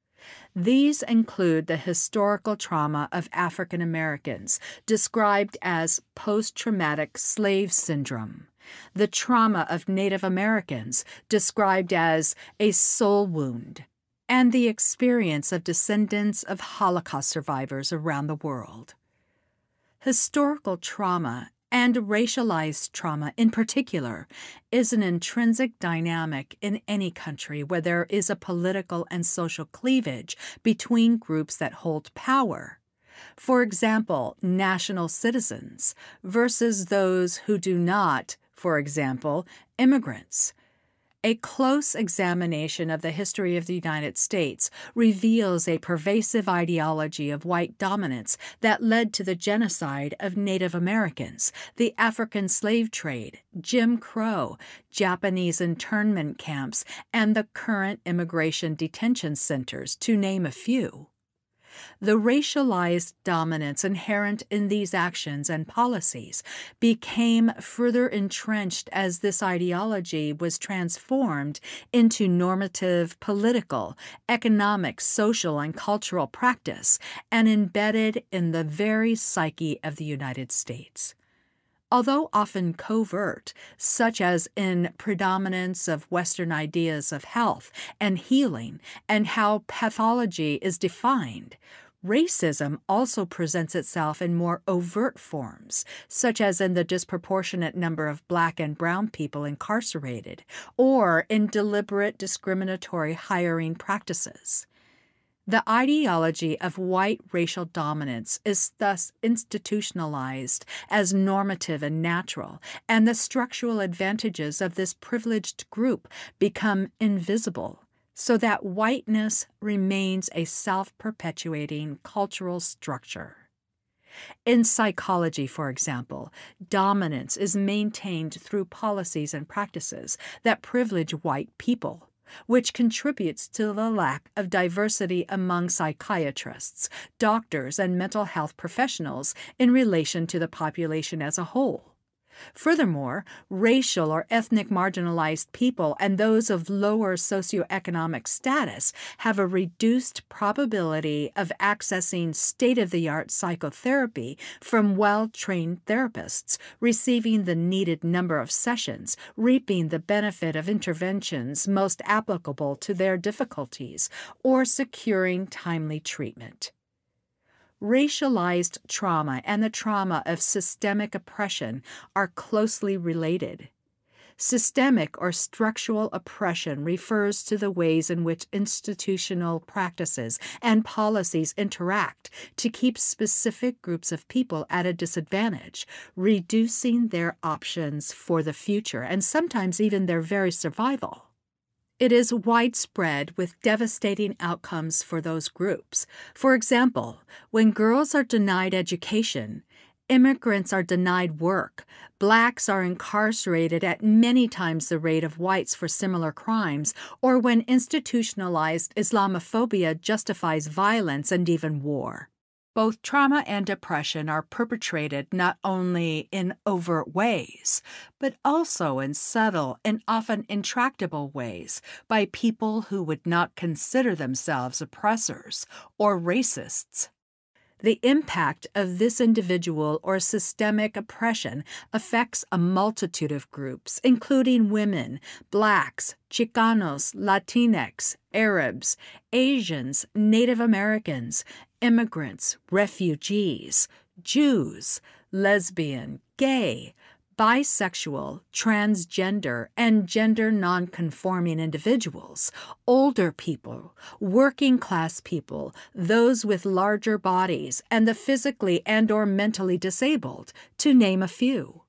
These include the historical trauma of African Americans, described as post-traumatic slave syndrome, the trauma of Native Americans, described as a soul wound, and the experience of descendants of Holocaust survivors around the world. Historical trauma, and racialized trauma in particular, is an intrinsic dynamic in any country where there is a political and social cleavage between groups that hold power. For example, national citizens versus those who do not, for example, immigrants. A close examination of the history of the United States reveals a pervasive ideology of white dominance that led to the genocide of Native Americans, the African slave trade, Jim Crow, Japanese internment camps, and the current immigration detention centers, to name a few. The racialized dominance inherent in these actions and policies became further entrenched as this ideology was transformed into normative political, economic, social, and cultural practice and embedded in the very psyche of the United States. Although often covert, such as in predominance of Western ideas of health and healing and how pathology is defined, racism also presents itself in more overt forms, such as in the disproportionate number of Black and brown people incarcerated, or in deliberate discriminatory hiring practices. The ideology of white racial dominance is thus institutionalized as normative and natural, and the structural advantages of this privileged group become invisible, so that whiteness remains a self-perpetuating cultural structure. In psychology, for example, dominance is maintained through policies and practices that privilege white people, which contributes to the lack of diversity among psychiatrists, doctors, and mental health professionals in relation to the population as a whole. Furthermore, racial or ethnic marginalized people and those of lower socioeconomic status have a reduced probability of accessing state-of-the-art psychotherapy from well-trained therapists, receiving the needed number of sessions, reaping the benefit of interventions most applicable to their difficulties, or securing timely treatment. Racialized trauma and the trauma of systemic oppression are closely related. Systemic or structural oppression refers to the ways in which institutional practices and policies interact to keep specific groups of people at a disadvantage, reducing their options for the future and sometimes even their very survival. It is widespread with devastating outcomes for those groups. For example, when girls are denied education, immigrants are denied work, blacks are incarcerated at many times the rate of whites for similar crimes, or when institutionalized Islamophobia justifies violence and even war. Both trauma and depression are perpetrated not only in overt ways, but also in subtle and often intractable ways by people who would not consider themselves oppressors or racists. The impact of this individual or systemic oppression affects a multitude of groups, including women, blacks, Chicanos, Latinx, Arabs, Asians, Native Americans, immigrants, refugees, Jews, lesbian, gay, bisexual, transgender, and gender nonconforming individuals, older people, working-class people, those with larger bodies, and the physically and or mentally disabled, to name a few.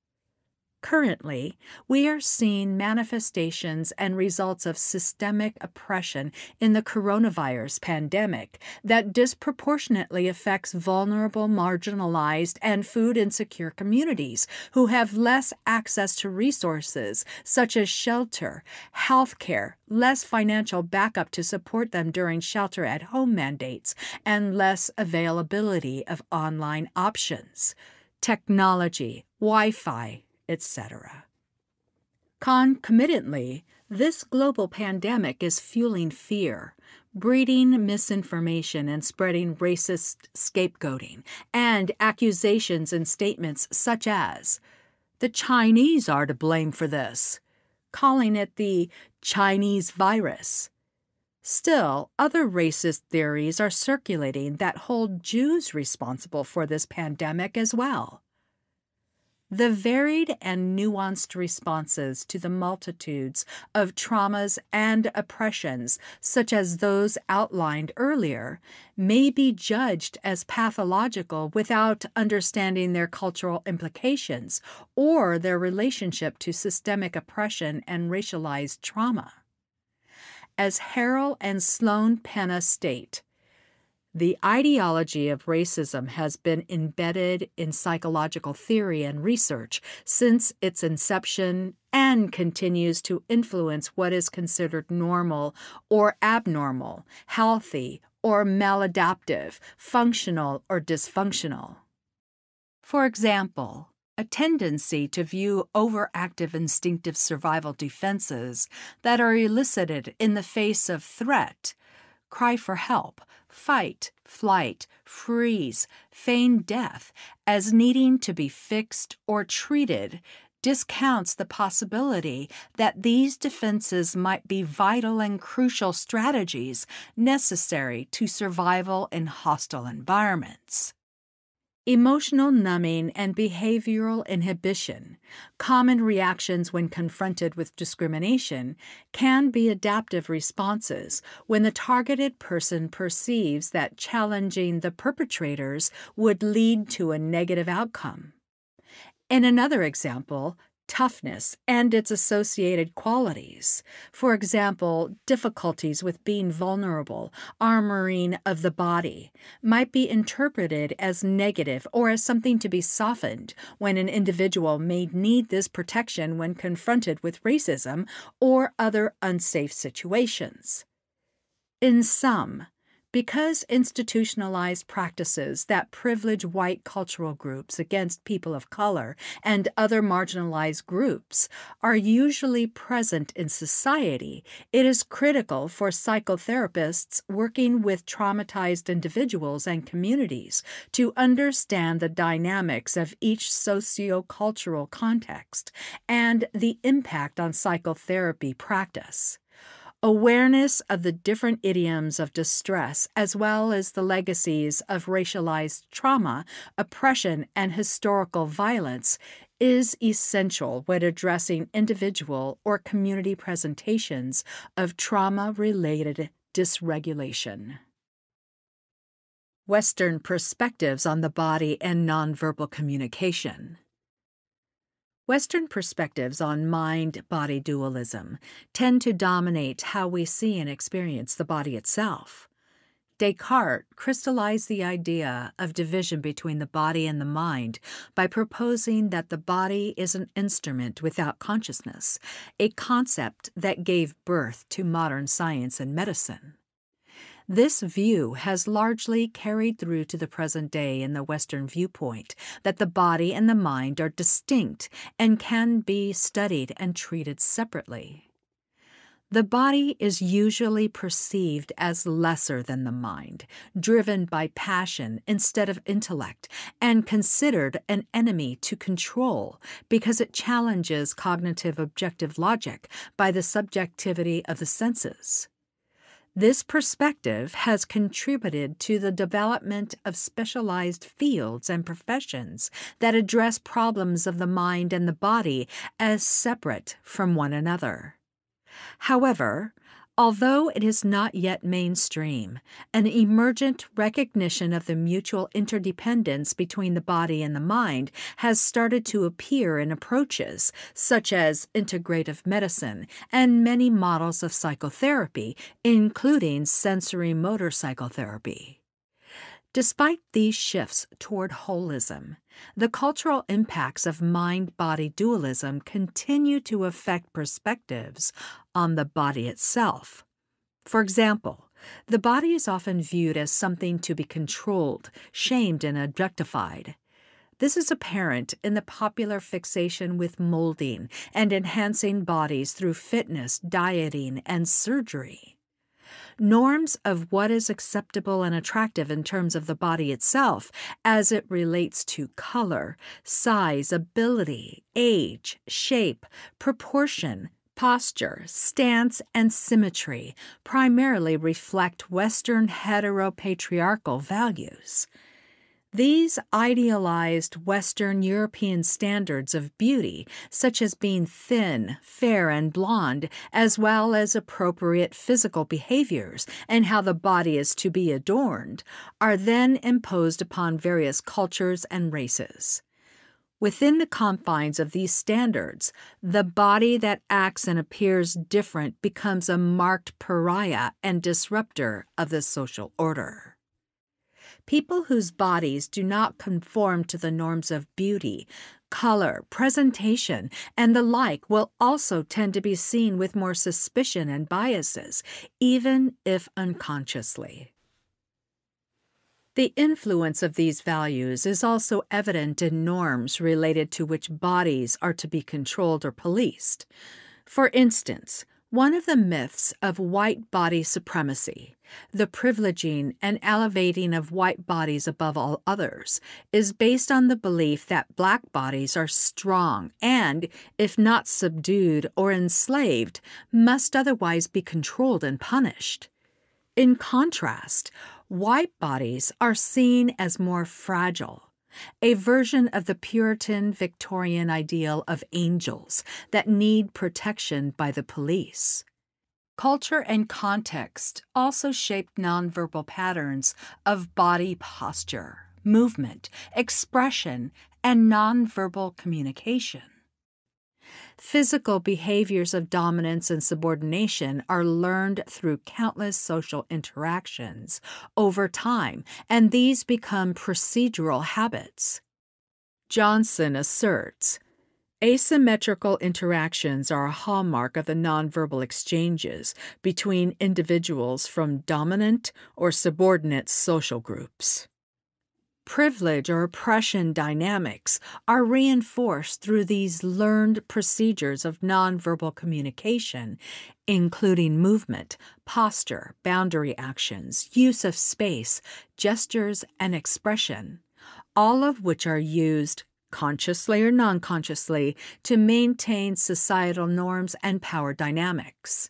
Currently, we are seeing manifestations and results of systemic oppression in the coronavirus pandemic that disproportionately affects vulnerable, marginalized, and food-insecure communities who have less access to resources such as shelter, health care, less financial backup to support them during shelter-at-home mandates, and less availability of online options, technology, Wi-Fi, et cetera. Concomitantly, this global pandemic is fueling fear, breeding misinformation and spreading racist scapegoating, and accusations and statements such as, "The Chinese are to blame for this," calling it the Chinese virus. Still, other racist theories are circulating that hold Jews responsible for this pandemic as well. The varied and nuanced responses to the multitudes of traumas and oppressions, such as those outlined earlier, may be judged as pathological without understanding their cultural implications or their relationship to systemic oppression and racialized trauma. As Harrell and Sloan Penna state, the ideology of racism has been embedded in psychological theory and research since its inception and continues to influence what is considered normal or abnormal, healthy or maladaptive, functional or dysfunctional. For example, a tendency to view overactive instinctive survival defenses that are elicited in the face of threat, cry for help, fight, flight, freeze, feign death as needing to be fixed or treated discounts the possibility that these defenses might be vital and crucial strategies necessary to survival in hostile environments. Emotional numbing and behavioral inhibition, common reactions when confronted with discrimination, can be adaptive responses when the targeted person perceives that challenging the perpetrators would lead to a negative outcome. In another example, toughness and its associated qualities. For example, difficulties with being vulnerable, armoring of the body, might be interpreted as negative or as something to be softened when an individual may need this protection when confronted with racism or other unsafe situations. In sum, Because institutionalized practices that privilege white cultural groups against people of color and other marginalized groups are usually present in society, it is critical for psychotherapists working with traumatized individuals and communities to understand the dynamics of each sociocultural context and the impact on psychotherapy practice. Awareness of the different idioms of distress, as well as the legacies of racialized trauma, oppression, and historical violence, is essential when addressing individual or community presentations of trauma-related dysregulation. Western perspectives on the body and nonverbal communication. Western perspectives on mind-body dualism tend to dominate how we see and experience the body itself. Descartes crystallized the idea of division between the body and the mind by proposing that the body is an instrument without consciousness, a concept that gave birth to modern science and medicine. This view has largely carried through to the present day in the Western viewpoint that the body and the mind are distinct and can be studied and treated separately. The body is usually perceived as lesser than the mind, driven by passion instead of intellect, and considered an enemy to control because it challenges cognitive objective logic by the subjectivity of the senses. This perspective has contributed to the development of specialized fields and professions that address problems of the mind and the body as separate from one another. However, although it is not yet mainstream, an emergent recognition of the mutual interdependence between the body and the mind has started to appear in approaches such as integrative medicine and many models of psychotherapy, including sensorimotor psychotherapy. Despite these shifts toward holism, the cultural impacts of mind-body dualism continue to affect perspectives on the body itself. For example, the body is often viewed as something to be controlled, shamed, and objectified. This is apparent in the popular fixation with molding and enhancing bodies through fitness, dieting, and surgery. Norms of what is acceptable and attractive in terms of the body itself as it relates to color, size, ability, age, shape, proportion, posture, stance, and symmetry primarily reflect Western heteropatriarchal values. These idealized Western European standards of beauty, such as being thin, fair, and blonde, as well as appropriate physical behaviors and how the body is to be adorned, are then imposed upon various cultures and races. Within the confines of these standards, the body that acts and appears different becomes a marked pariah and disruptor of the social order. People whose bodies do not conform to the norms of beauty, color, presentation, and the like will also tend to be seen with more suspicion and biases, even if unconsciously. The influence of these values is also evident in norms related to which bodies are to be controlled or policed. For instance, one of the myths of white body supremacy, the privileging and elevating of white bodies above all others, is based on the belief that black bodies are strong and, if not subdued or enslaved, must otherwise be controlled and punished. In contrast, white bodies are seen as more fragile, a version of the Puritan Victorian ideal of angels that need protection by the police. Culture and context also shape nonverbal patterns of body posture, movement, expression, and nonverbal communication. Physical behaviors of dominance and subordination are learned through countless social interactions over time, and these become procedural habits. Johnson asserts, Asymmetrical interactions are a hallmark of the nonverbal exchanges between individuals from dominant or subordinate social groups. Privilege or oppression dynamics are reinforced through these learned procedures of nonverbal communication, including movement, posture, boundary actions, use of space, gestures, and expression, all of which are used consciously or non-consciously to maintain societal norms and power dynamics.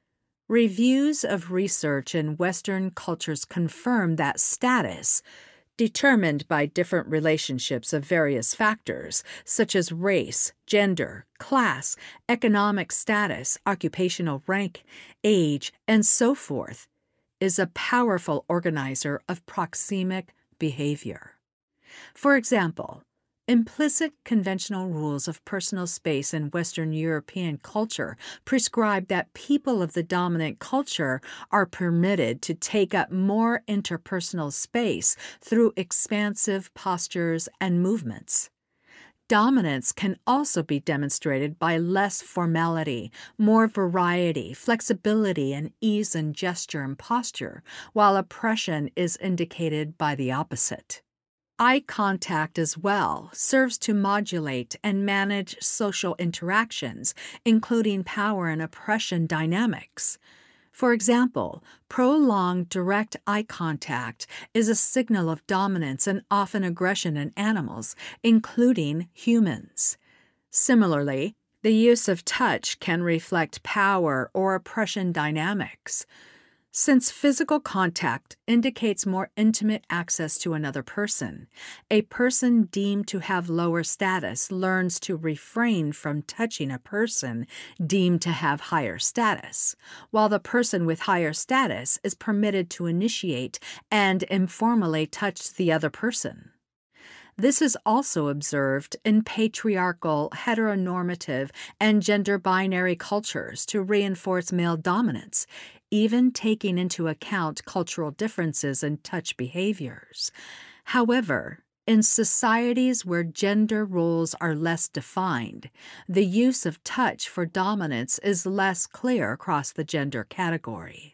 Reviews of research in Western cultures confirm that status, determined by different relationships of various factors, such as race, gender, class, economic status, occupational rank, age, and so forth, is a powerful organizer of proxemic behavior. For example, implicit conventional rules of personal space in Western European culture prescribe that people of the dominant culture are permitted to take up more interpersonal space through expansive postures and movements. Dominance can also be demonstrated by less formality, more variety, flexibility, and ease in gesture and posture, while oppression is indicated by the opposite. Eye contact as well serves to modulate and manage social interactions, including power and oppression dynamics. For example, prolonged direct eye contact is a signal of dominance and often aggression in animals, including humans. Similarly, the use of touch can reflect power or oppression dynamics. Since physical contact indicates more intimate access to another person, a person deemed to have lower status learns to refrain from touching a person deemed to have higher status, while the person with higher status is permitted to initiate and informally touch the other person. This is also observed in patriarchal, heteronormative, and gender-binary cultures to reinforce male dominance, even taking into account cultural differences in touch behaviors. However, in societies where gender roles are less defined, the use of touch for dominance is less clear across the gender category.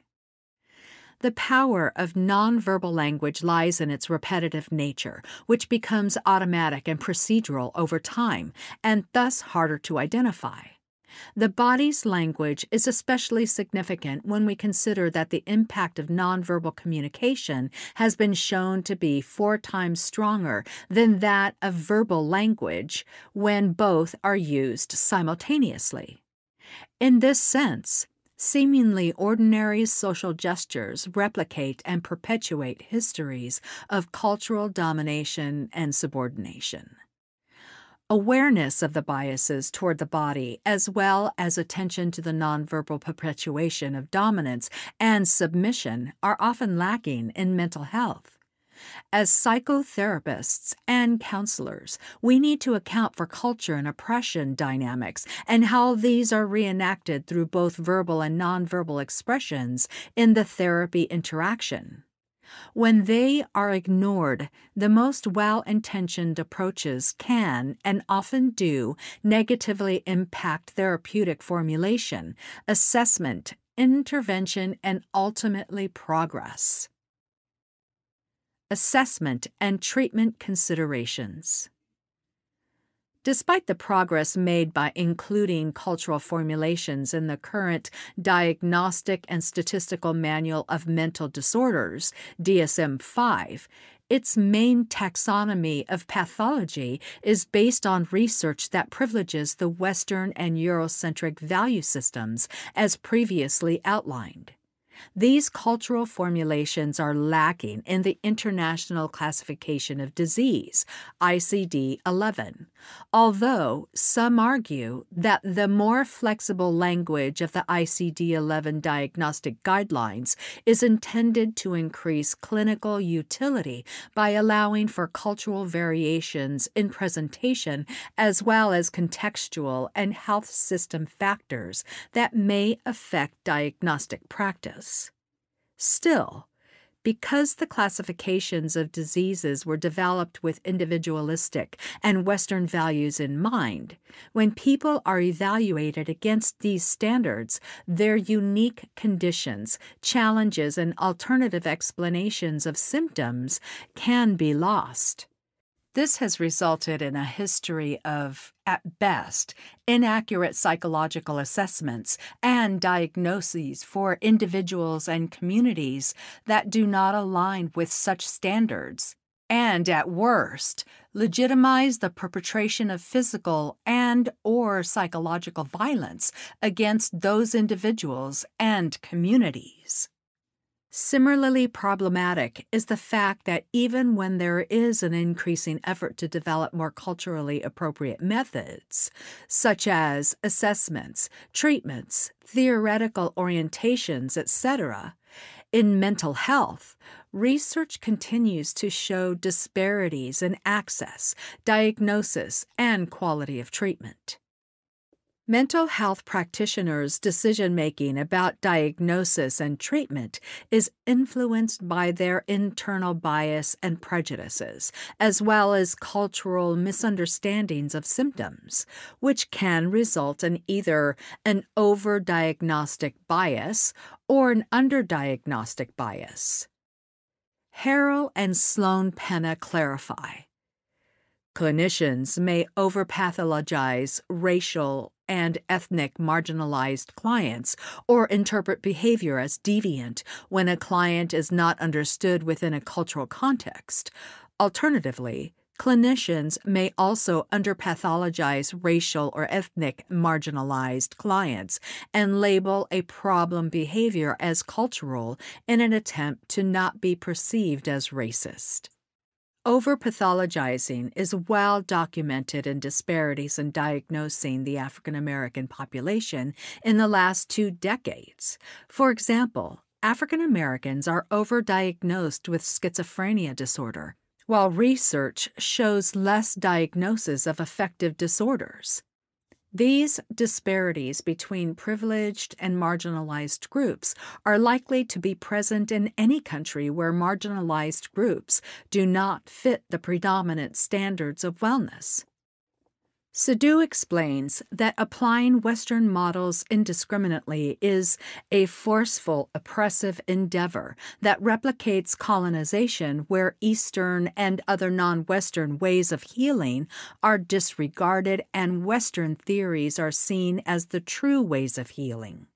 The power of nonverbal language lies in its repetitive nature, which becomes automatic and procedural over time, and thus harder to identify. The body's language is especially significant when we consider that the impact of nonverbal communication has been shown to be four times stronger than that of verbal language when both are used simultaneously. In this sense, seemingly ordinary social gestures replicate and perpetuate histories of cultural domination and subordination. Awareness of the biases toward the body, as well as attention to the nonverbal perpetuation of dominance and submission, are often lacking in mental health. As psychotherapists and counselors, we need to account for culture and oppression dynamics and how these are reenacted through both verbal and nonverbal expressions in the therapy interaction. When they are ignored, the most well-intentioned approaches can, and often do, negatively impact therapeutic formulation, assessment, intervention, and ultimately progress. Assessment and treatment considerations. Despite the progress made by including cultural formulations in the current Diagnostic and Statistical Manual of Mental Disorders, D S M five, its main taxonomy of pathology is based on research that privileges the Western and Eurocentric value systems as previously outlined. These cultural formulations are lacking in the International Classification of Disease, I C D eleven, although some argue that the more flexible language of the I C D eleven diagnostic guidelines is intended to increase clinical utility by allowing for cultural variations in presentation as well as contextual and health system factors that may affect diagnostic practice. Still, Because the classifications of diseases were developed with individualistic and Western values in mind, when people are evaluated against these standards, their unique conditions, challenges, and alternative explanations of symptoms can be lost. This has resulted in a history of, at best, inaccurate psychological assessments and diagnoses for individuals and communities that do not align with such standards, and, at worst, legitimize the perpetration of physical and or psychological violence against those individuals and communities. Similarly problematic is the fact that even when there is an increasing effort to develop more culturally appropriate methods, such as assessments, treatments, theoretical orientations, et cetera, in mental health, research continues to show disparities in access, diagnosis, and quality of treatment. Mental health practitioners' decision-making about diagnosis and treatment is influenced by their internal bias and prejudices, as well as cultural misunderstandings of symptoms, which can result in either an over-diagnostic bias or an under-diagnostic bias. Harrell and Sloan Penna clarify. Clinicians may overpathologize racial and ethnic marginalized clients or interpret behavior as deviant when a client is not understood within a cultural context. Alternatively, clinicians may also underpathologize racial or ethnic marginalized clients and label a problem behavior as cultural in an attempt to not be perceived as racist. Overpathologizing is well documented in disparities in diagnosing the African American population in the last two decades. For example, African Americans are overdiagnosed with schizophrenia disorder, while research shows less diagnosis of affective disorders. These disparities between privileged and marginalized groups are likely to be present in any country where marginalized groups do not fit the predominant standards of wellness. Sadhu explains that applying Western models indiscriminately is a forceful, oppressive endeavor that replicates colonization where Eastern and other non-Western ways of healing are disregarded and Western theories are seen as the true ways of healing.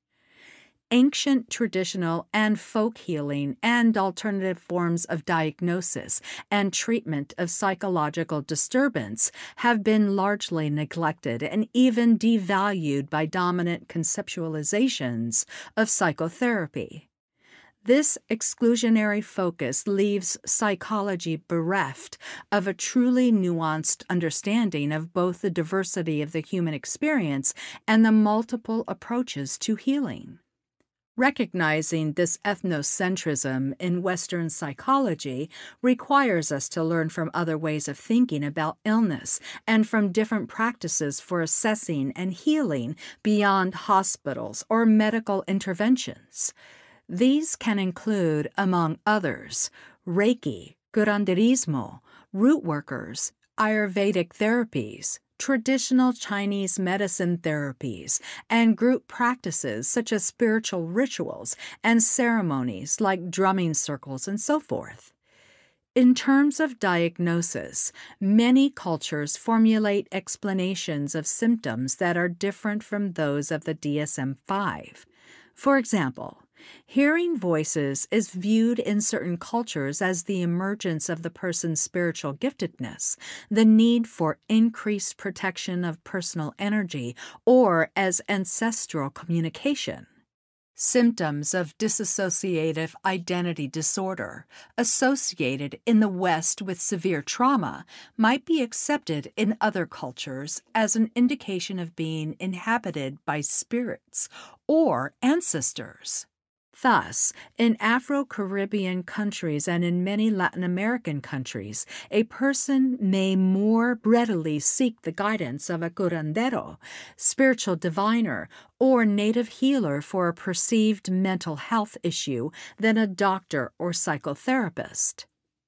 Ancient, traditional, and folk healing and alternative forms of diagnosis and treatment of psychological disturbance have been largely neglected and even devalued by dominant conceptualizations of psychotherapy. This exclusionary focus leaves psychology bereft of a truly nuanced understanding of both the diversity of the human experience and the multiple approaches to healing. Recognizing this ethnocentrism in Western psychology requires us to learn from other ways of thinking about illness and from different practices for assessing and healing beyond hospitals or medical interventions. These can include, among others, Reiki, curanderismo, root workers, Ayurvedic therapies, traditional Chinese medicine therapies, and group practices such as spiritual rituals and ceremonies like drumming circles and so forth. In terms of diagnosis, many cultures formulate explanations of symptoms that are different from those of the D S M five. For example, hearing voices is viewed in certain cultures as the emergence of the person's spiritual giftedness, the need for increased protection of personal energy, or as ancestral communication. Symptoms of dissociative identity disorder, associated in the West with severe trauma, might be accepted in other cultures as an indication of being inhabited by spirits or ancestors. Thus, in Afro-Caribbean countries and in many Latin American countries, a person may more readily seek the guidance of a curandero, spiritual diviner, or native healer for a perceived mental health issue than a doctor or psychotherapist.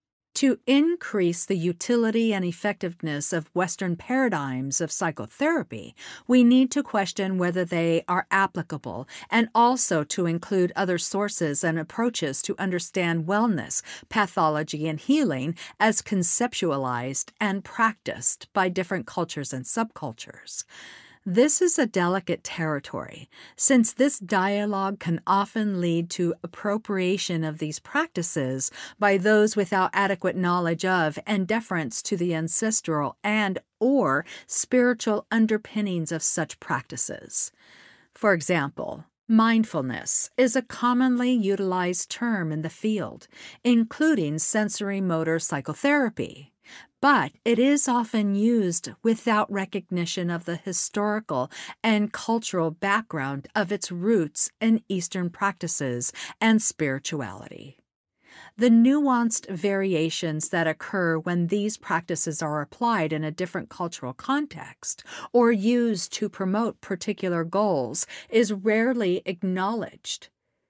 To increase the utility and effectiveness of Western paradigms of psychotherapy, we need to question whether they are applicable and also to include other sources and approaches to understand wellness, pathology, and healing as conceptualized and practiced by different cultures and subcultures. This is a delicate territory, since this dialogue can often lead to appropriation of these practices by those without adequate knowledge of and deference to the ancestral and or spiritual underpinnings of such practices. For example, mindfulness is a commonly utilized term in the field, including sensorimotor psychotherapy. But it is often used without recognition of the historical and cultural background of its roots in Eastern practices and spirituality. The nuanced variations that occur when these practices are applied in a different cultural context or used to promote particular goals is rarely acknowledged.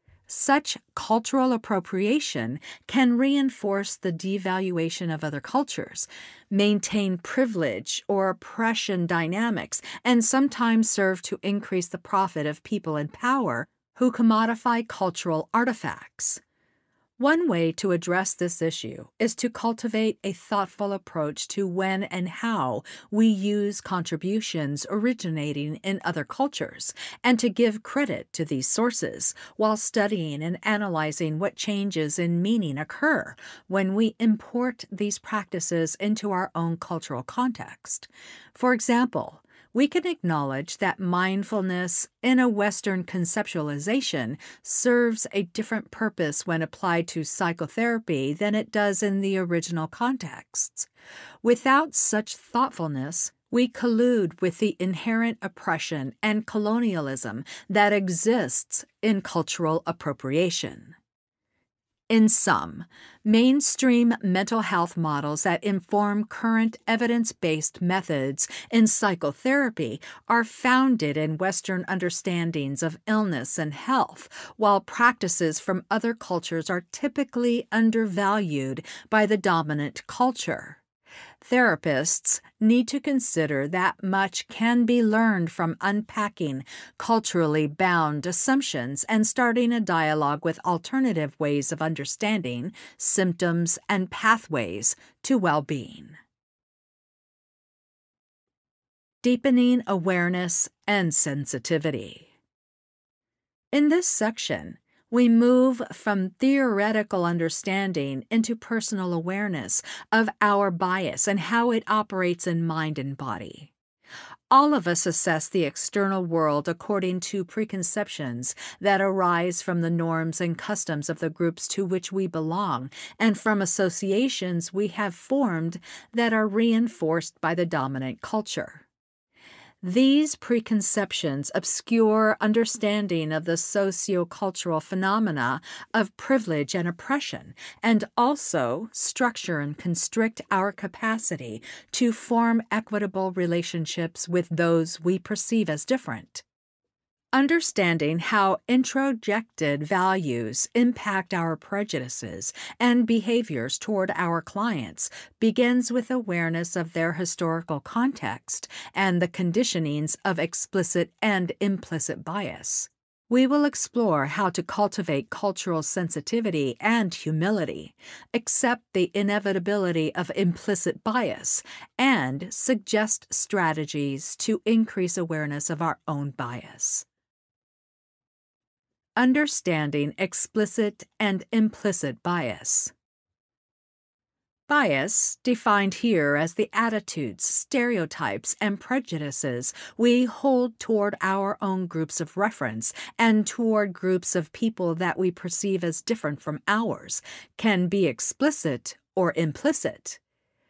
Such cultural appropriation can reinforce the devaluation of other cultures, maintain privilege or oppression dynamics, and sometimes serve to increase the profit of people in power who commodify cultural artifacts. One way to address this issue is to cultivate a thoughtful approach to when and how we use contributions originating in other cultures, and to give credit to these sources while studying and analyzing what changes in meaning occur when we import these practices into our own cultural context. For example, we can acknowledge that mindfulness in a Western conceptualization serves a different purpose when applied to psychotherapy than it does in the original contexts. Without such thoughtfulness, we collude with the inherent oppression and colonialism that exists in cultural appropriation. In sum, mainstream mental health models that inform current evidence-based methods in psychotherapy are founded in Western understandings of illness and health, while practices from other cultures are typically undervalued by the dominant culture. Therapists need to consider that much can be learned from unpacking culturally bound assumptions and starting a dialogue with alternative ways of understanding symptoms and pathways to well-being. Deepening awareness and sensitivity. In this section, we move from theoretical understanding into personal awareness of our bias and how it operates in mind and body. All of us assess the external world according to preconceptions that arise from the norms and customs of the groups to which we belong and from associations we have formed that are reinforced by the dominant culture. These preconceptions obscure understanding of the sociocultural phenomena of privilege and oppression, and also structure and constrict our capacity to form equitable relationships with those we perceive as different. Understanding how introjected values impact our prejudices and behaviors toward our clients begins with awareness of their historical context and the conditionings of explicit and implicit bias. We will explore how to cultivate cultural sensitivity and humility, accept the inevitability of implicit bias, and suggest strategies to increase awareness of our own bias. Understanding explicit and implicit bias. Bias, defined here as the attitudes, stereotypes, and prejudices we hold toward our own groups of reference and toward groups of people that we perceive as different from ours, can be explicit or implicit.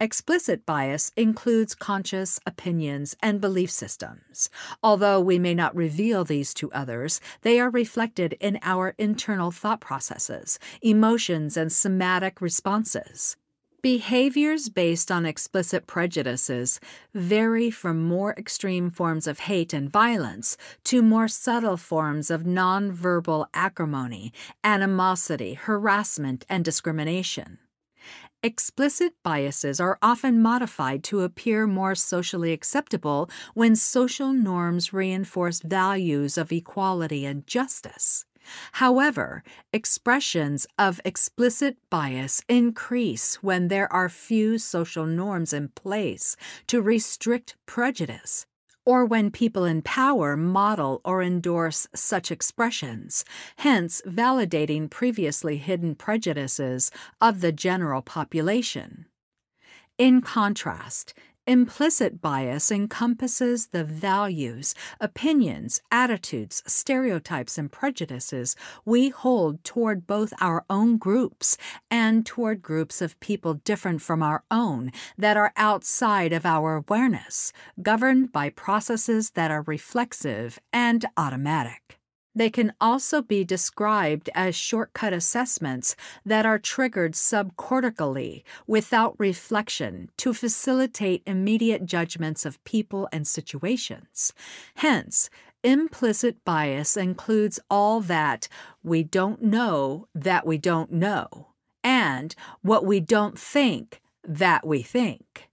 Explicit bias includes conscious opinions and belief systems. Although we may not reveal these to others, they are reflected in our internal thought processes, emotions, and somatic responses. Behaviors based on explicit prejudices vary from more extreme forms of hate and violence to more subtle forms of nonverbal acrimony, animosity, harassment, and discrimination. Explicit biases are often modified to appear more socially acceptable when social norms reinforce values of equality and justice. However, expressions of explicit bias increase when there are few social norms in place to restrict prejudice, or when people in power model or endorse such expressions, hence validating previously hidden prejudices of the general population. In contrast, implicit bias encompasses the values, opinions, attitudes, stereotypes, and prejudices we hold toward both our own groups and toward groups of people different from our own that are outside of our awareness, governed by processes that are reflexive and automatic. They can also be described as shortcut assessments that are triggered subcortically without reflection to facilitate immediate judgments of people and situations. Hence, implicit bias includes all that we don't know that we don't know, and what we don't think that we think.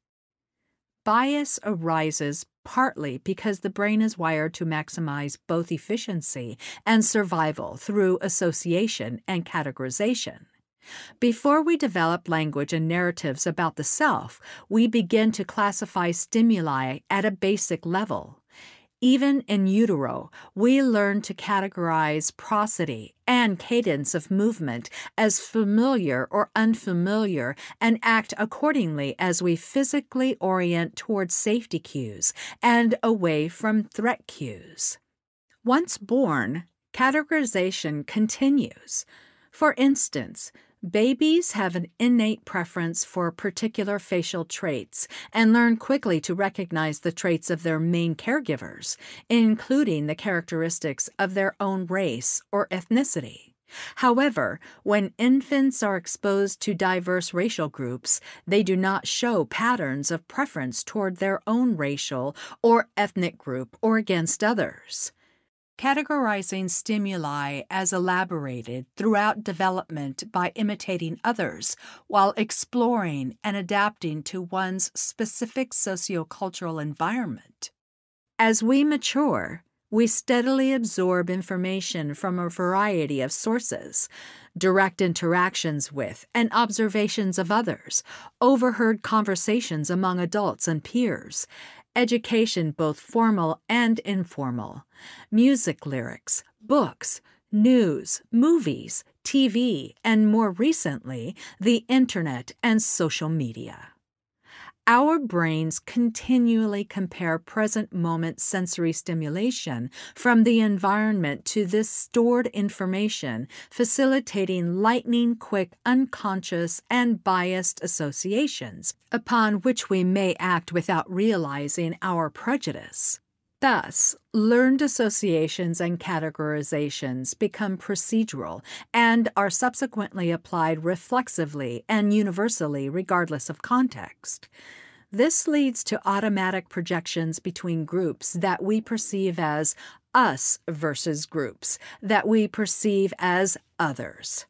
Bias arises partly because the brain is wired to maximize both efficiency and survival through association and categorization. Before we develop language and narratives about the self, we begin to classify stimuli at a basic level. Even in utero, we learn to categorize prosody and cadence of movement as familiar or unfamiliar and act accordingly as we physically orient toward safety cues and away from threat cues. Once born, categorization continues. For instance, babies have an innate preference for particular facial traits and learn quickly to recognize the traits of their main caregivers, including the characteristics of their own race or ethnicity. However, when infants are exposed to diverse racial groups, they do not show patterns of preference toward their own racial or ethnic group or against others. Categorizing stimuli as elaborated throughout development by imitating others while exploring and adapting to one's specific sociocultural environment. As we mature, we steadily absorb information from a variety of sources, direct interactions with and observations of others, overheard conversations among adults and peers, education both formal and informal, music lyrics, books, news, movies, T V, and more recently, the internet and social media. Our brains continually compare present moment sensory stimulation from the environment to this stored information, facilitating lightning-quick unconscious and biased associations, upon which we may act without realizing our prejudice. Thus, learned associations and categorizations become procedural and are subsequently applied reflexively and universally regardless of context. This leads to automatic projections between groups that we perceive as us versus groups that we perceive as others.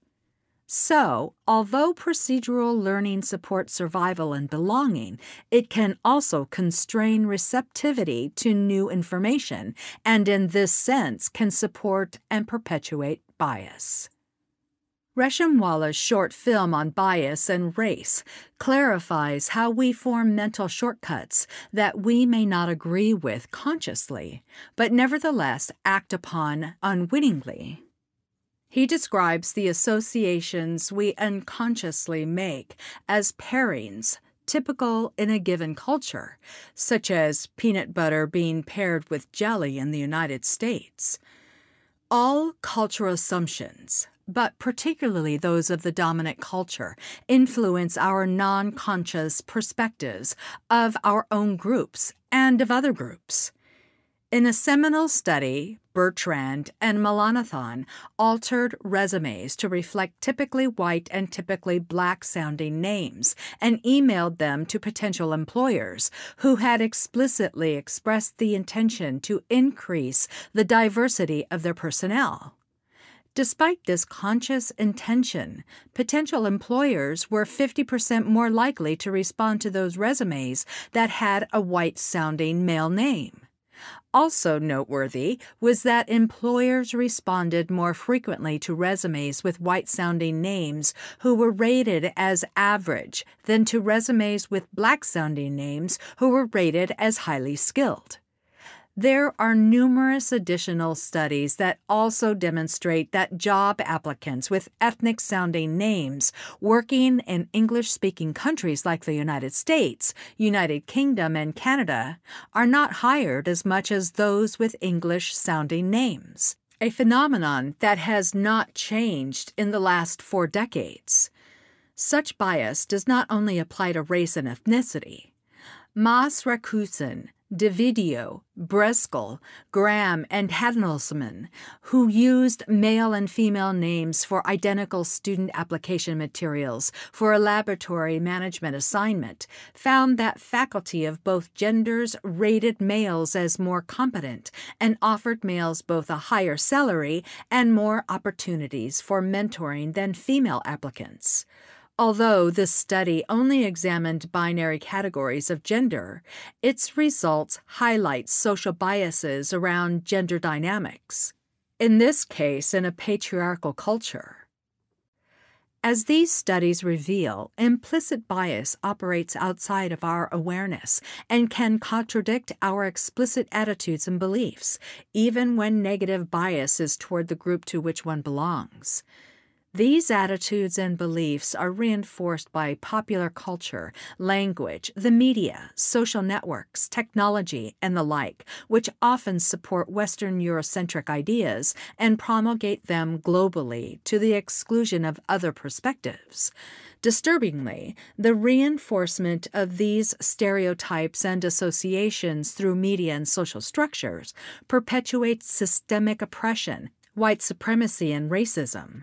So, although procedural learning supports survival and belonging, it can also constrain receptivity to new information, and in this sense can support and perpetuate bias. Reshamwala's short film on bias and race clarifies how we form mental shortcuts that we may not agree with consciously, but nevertheless act upon unwittingly. He describes the associations we unconsciously make as pairings typical in a given culture, such as peanut butter being paired with jelly in the United States. All cultural assumptions, but particularly those of the dominant culture, influence our non-conscious perspectives of our own groups and of other groups. In a seminal study, Bertrand and Melanchthon altered resumes to reflect typically white and typically black-sounding names and emailed them to potential employers who had explicitly expressed the intention to increase the diversity of their personnel. Despite this conscious intention, potential employers were fifty percent more likely to respond to those resumes that had a white-sounding male name. Also noteworthy was that employers responded more frequently to resumes with white-sounding names who were rated as average than to resumes with black-sounding names who were rated as highly skilled. There are numerous additional studies that also demonstrate that job applicants with ethnic-sounding names working in English-speaking countries like the United States, United Kingdom, and Canada are not hired as much as those with English-sounding names, a phenomenon that has not changed in the last four decades. Such bias does not only apply to race and ethnicity. Maas Rakusen, Davidio, Breskel, Graham, and Handelsman, who used male and female names for identical student application materials for a laboratory management assignment, found that faculty of both genders rated males as more competent and offered males both a higher salary and more opportunities for mentoring than female applicants. Although this study only examined binary categories of gender, its results highlight social biases around gender dynamics, in this case in a patriarchal culture. As these studies reveal, implicit bias operates outside of our awareness and can contradict our explicit attitudes and beliefs, even when negative bias is toward the group to which one belongs. These attitudes and beliefs are reinforced by popular culture, language, the media, social networks, technology, and the like, which often support Western Eurocentric ideas and promulgate them globally to the exclusion of other perspectives. Disturbingly, the reinforcement of these stereotypes and associations through media and social structures perpetuates systemic oppression, white supremacy, and racism.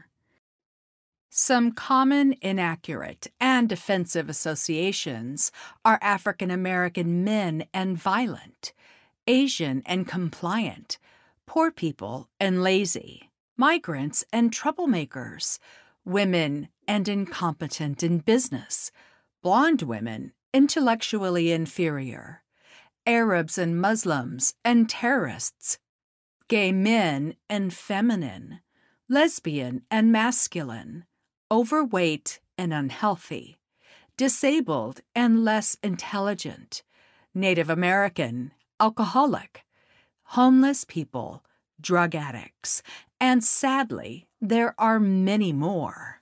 Some common inaccurate and offensive associations are African American men and violent, Asian and compliant, poor people and lazy, migrants and troublemakers, women and incompetent in business, blonde women intellectually inferior, Arabs and Muslims and terrorists, gay men and feminine, lesbian and masculine, overweight and unhealthy, disabled and less intelligent, Native American, alcoholic, homeless people, drug addicts, and sadly, there are many more.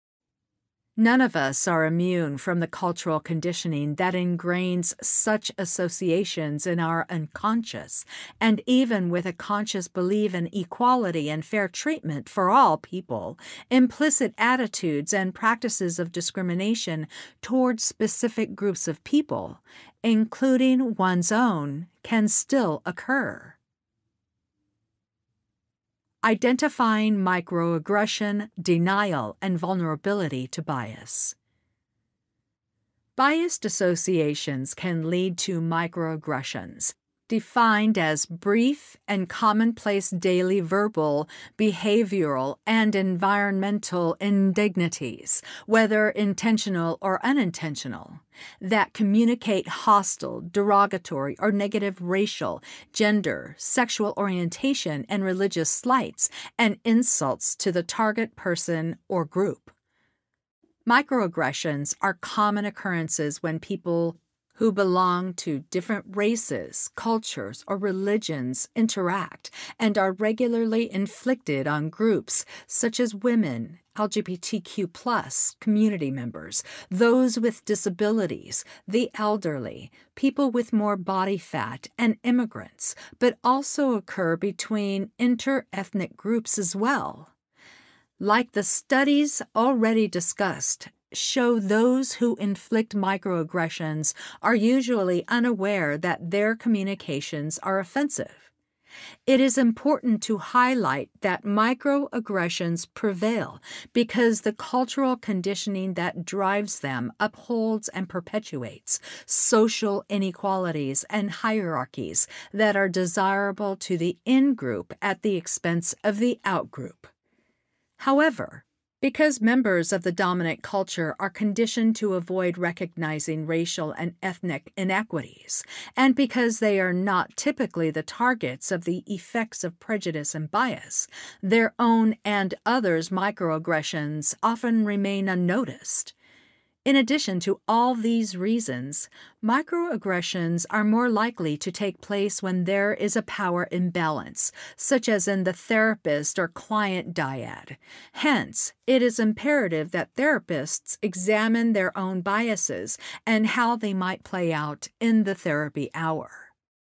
None of us are immune from the cultural conditioning that ingrains such associations in our unconscious, and even with a conscious belief in equality and fair treatment for all people, implicit attitudes and practices of discrimination towards specific groups of people, including one's own, can still occur. Identifying microaggression, denial, and vulnerability to bias. Biased associations can lead to microaggressions, defined as brief and commonplace daily verbal, behavioral, and environmental indignities, whether intentional or unintentional, that communicate hostile, derogatory, or negative racial, gender, sexual orientation, and religious slights and insults to the target person or group. Microaggressions are common occurrences when people who belong to different races, cultures, or religions interact and are regularly inflicted on groups such as women, L G B T Q plus community members, those with disabilities, the elderly, people with more body fat, and immigrants, but also occur between inter-ethnic groups as well. Like the studies already discussed, show those who inflict microaggressions are usually unaware that their communications are offensive. It is important to highlight that microaggressions prevail because the cultural conditioning that drives them upholds and perpetuates social inequalities and hierarchies that are desirable to the in-group at the expense of the out-group. However, because members of the dominant culture are conditioned to avoid recognizing racial and ethnic inequities, and because they are not typically the targets of the effects of prejudice and bias, their own and others' microaggressions often remain unnoticed. In addition to all these reasons, microaggressions are more likely to take place when there is a power imbalance, such as in the therapist or client dyad. Hence, it is imperative that therapists examine their own biases and how they might play out in the therapy hour.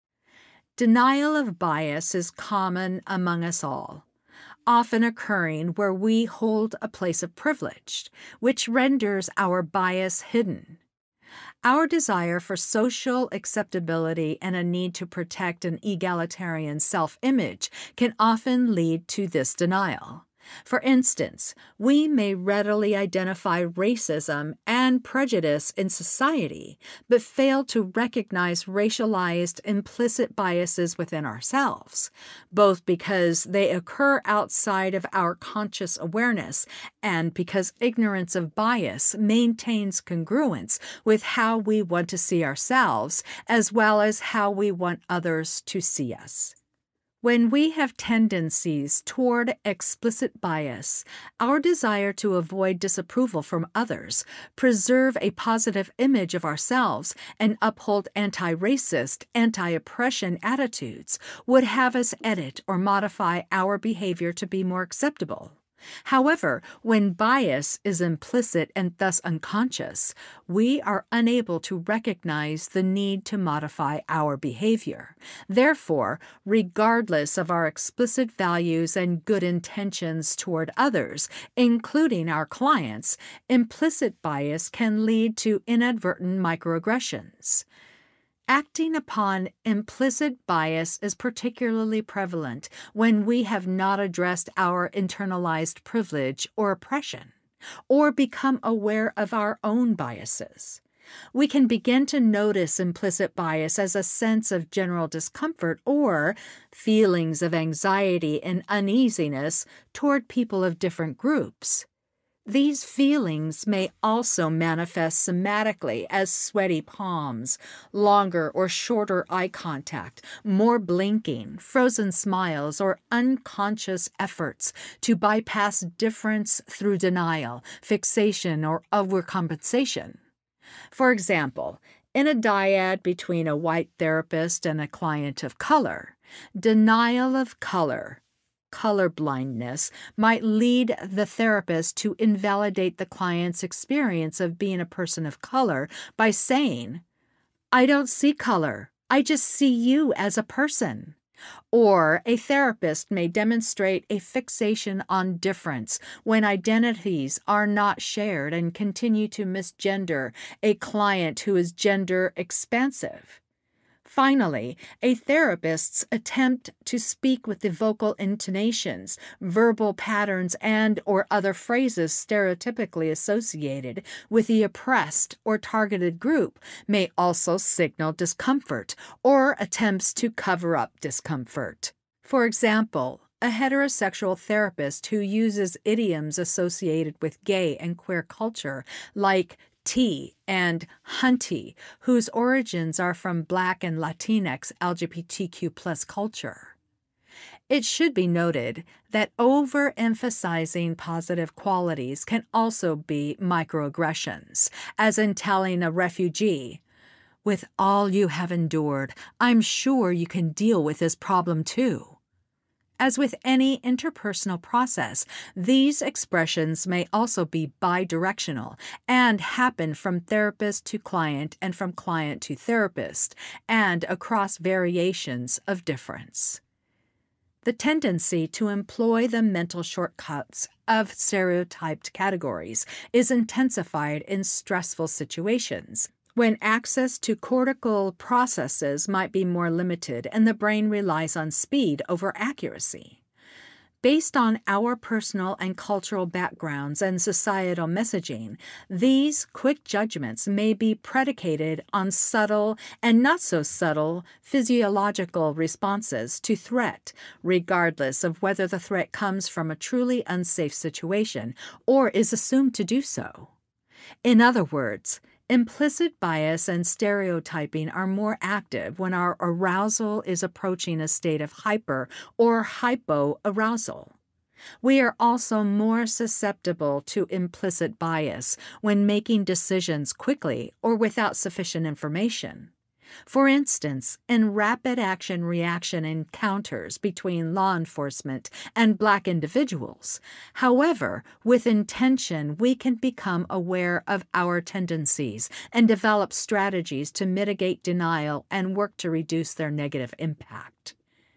Denial of bias is common among us all, often occurring where we hold a place of privilege, which renders our bias hidden. Our desire for social acceptability and a need to protect an egalitarian self-image can often lead to this denial. For instance, we may readily identify racism and prejudice in society, but fail to recognize racialized implicit biases within ourselves, both because they occur outside of our conscious awareness and because ignorance of bias maintains congruence with how we want to see ourselves as well as how we want others to see us. When we have tendencies toward explicit bias, our desire to avoid disapproval from others, preserve a positive image of ourselves, and uphold anti-racist, anti-oppression attitudes would have us edit or modify our behavior to be more acceptable. However, when bias is implicit and thus unconscious, we are unable to recognize the need to modify our behavior. Therefore, regardless of our explicit values and good intentions toward others, including our clients, implicit bias can lead to inadvertent microaggressions. Acting upon implicit bias is particularly prevalent when we have not addressed our internalized privilege or oppression, or become aware of our own biases. We can begin to notice implicit bias as a sense of general discomfort or feelings of anxiety and uneasiness toward people of different groups. These feelings may also manifest somatically as sweaty palms, longer or shorter eye contact, more blinking, frozen smiles, or unconscious efforts to bypass difference through denial, fixation, or overcompensation. For example, in a dyad between a white therapist and a client of color, denial of color, colorblindness, might lead the therapist to invalidate the client's experience of being a person of color by saying, "I don't see color, I just see you as a person." Or a therapist may demonstrate a fixation on difference when identities are not shared and continue to misgender a client who is gender expansive. Finally, a therapist's attempt to speak with the vocal intonations, verbal patterns, and or other phrases stereotypically associated with the oppressed or targeted group may also signal discomfort or attempts to cover up discomfort. For example, a heterosexual therapist who uses idioms associated with gay and queer culture, like T and hunty, whose origins are from Black and Latinx L G B T Q plus culture. It should be noted that overemphasizing positive qualities can also be microaggressions, as in telling a refugee, "With all you have endured, I'm sure you can deal with this problem too." As with any interpersonal process, these expressions may also be bidirectional and happen from therapist to client and from client to therapist, and across variations of difference. The tendency to employ the mental shortcuts of stereotyped categories is intensified in stressful situations, when access to cortical processes might be more limited and the brain relies on speed over accuracy. Based on our personal and cultural backgrounds and societal messaging, these quick judgments may be predicated on subtle and not so subtle physiological responses to threat, regardless of whether the threat comes from a truly unsafe situation or is assumed to do so. In other words, implicit bias and stereotyping are more active when our arousal is approaching a state of hyper or hypoarousal. We are also more susceptible to implicit bias when making decisions quickly or without sufficient information. For instance, in rapid action-reaction encounters between law enforcement and Black individuals. However, with intention, we can become aware of our tendencies and develop strategies to mitigate denial and work to reduce their negative impact.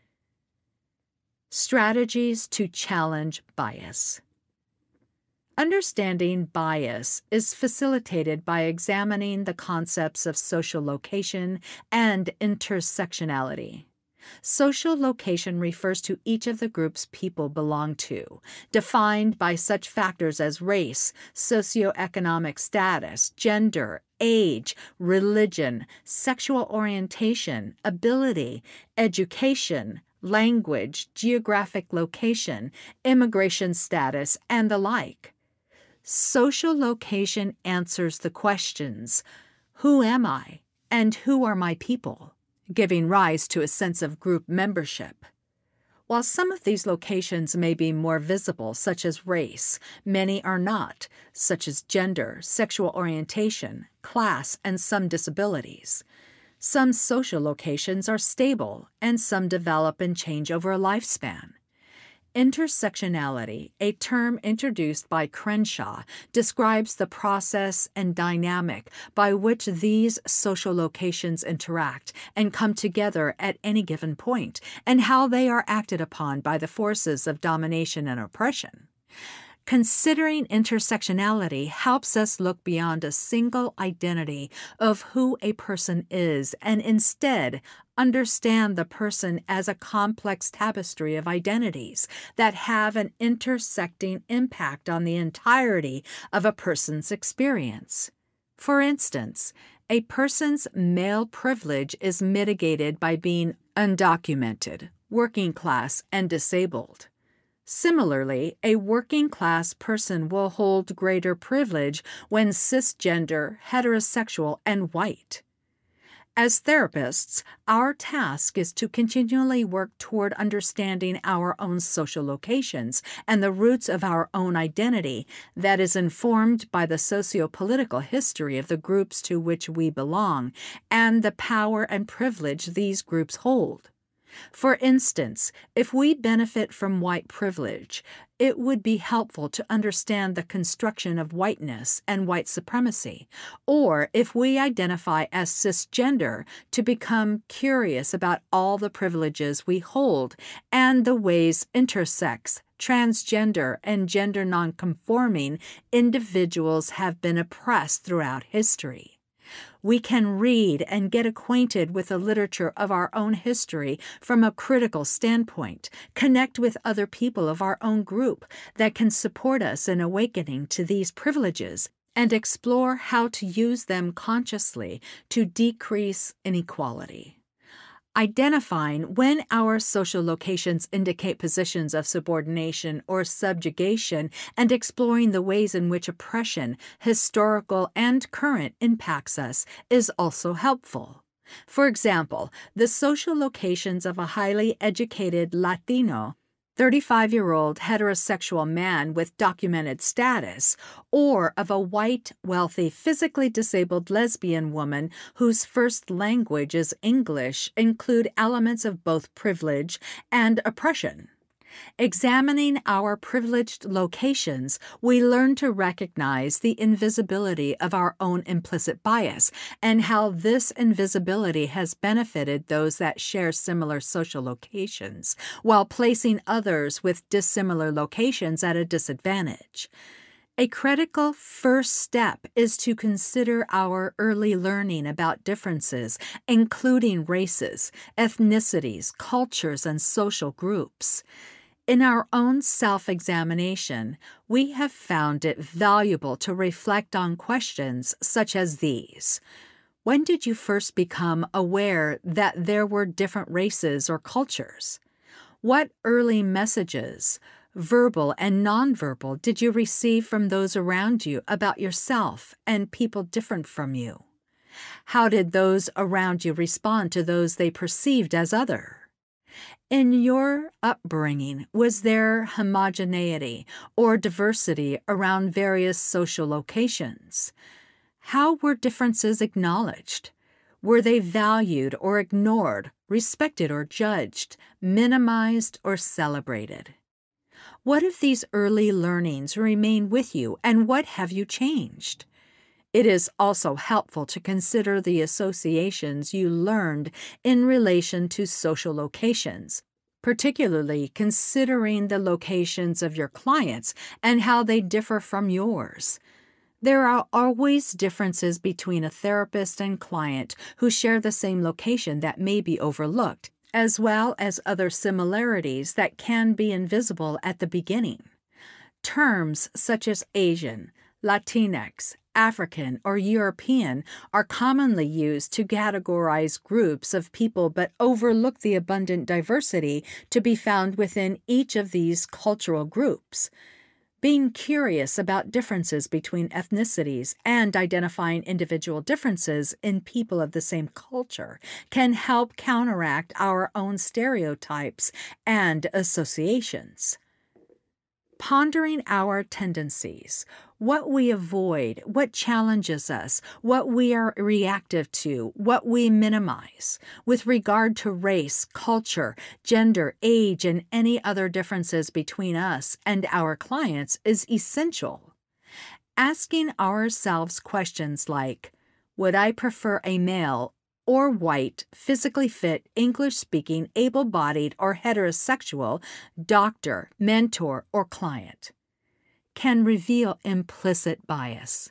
Strategies to challenge bias. Understanding bias is facilitated by examining the concepts of social location and intersectionality. Social location refers to each of the groups people belong to, defined by such factors as race, socioeconomic status, gender, age, religion, sexual orientation, ability, education, language, geographic location, immigration status, and the like. Social location answers the questions, who am I and who are my people, giving rise to a sense of group membership. While some of these locations may be more visible, such as race, many are not, such as gender, sexual orientation, class, and some disabilities. Some social locations are stable, and some develop and change over a lifespan. Intersectionality, a term introduced by Crenshaw, describes the process and dynamic by which these social locations interact and come together at any given point, and how they are acted upon by the forces of domination and oppression. Considering intersectionality helps us look beyond a single identity of who a person is and instead understand the person as a complex tapestry of identities that have an intersecting impact on the entirety of a person's experience. For instance, a person's male privilege is mitigated by being undocumented, working class, and disabled. Similarly, a working-class person will hold greater privilege when cisgender, heterosexual, and white. As therapists, our task is to continually work toward understanding our own social locations and the roots of our own identity that is informed by the socio-political history of the groups to which we belong and the power and privilege these groups hold. For instance, if we benefit from white privilege, it would be helpful to understand the construction of whiteness and white supremacy, or if we identify as cisgender, to become curious about all the privileges we hold and the ways intersex, transgender, and gender nonconforming individuals have been oppressed throughout history. We can read and get acquainted with the literature of our own history from a critical standpoint, connect with other people of our own group that can support us in awakening to these privileges, and explore how to use them consciously to decrease inequality. Identifying when our social locations indicate positions of subordination or subjugation and exploring the ways in which oppression, historical and current, impacts us is also helpful. For example, the social locations of a highly educated Latino, thirty-five-year-old heterosexual man with documented status, or of a white, wealthy, physically disabled lesbian woman whose first language is English include elements of both privilege and oppression. Examining our privileged locations, we learn to recognize the invisibility of our own implicit bias and how this invisibility has benefited those that share similar social locations, while placing others with dissimilar locations at a disadvantage. A critical first step is to consider our early learning about differences, including races, ethnicities, cultures, and social groups. In our own self-examination, we have found it valuable to reflect on questions such as these. When did you first become aware that there were different races or cultures? What early messages, verbal and nonverbal, did you receive from those around you about yourself and people different from you? How did those around you respond to those they perceived as other? In your upbringing, was there homogeneity or diversity around various social locations? How were differences acknowledged? Were they valued or ignored, respected or judged, minimized or celebrated? What if these early learnings remain with you, and what have you changed? It is also helpful to consider the associations you learned in relation to social locations, particularly considering the locations of your clients and how they differ from yours. There are always differences between a therapist and client who share the same location that may be overlooked, as well as other similarities that can be invisible at the beginning. Terms such as Asian, Latinx, African, or European are commonly used to categorize groups of people but overlook the abundant diversity to be found within each of these cultural groups. Being curious about differences between ethnicities and identifying individual differences in people of the same culture can help counteract our own stereotypes and associations. Pondering our tendencies, what we avoid, what challenges us, what we are reactive to, what we minimize, with regard to race, culture, gender, age, and any other differences between us and our clients is essential. Asking ourselves questions like, would I prefer a male or white, physically fit, English-speaking, able-bodied, or heterosexual doctor, mentor, or client, can reveal implicit bias.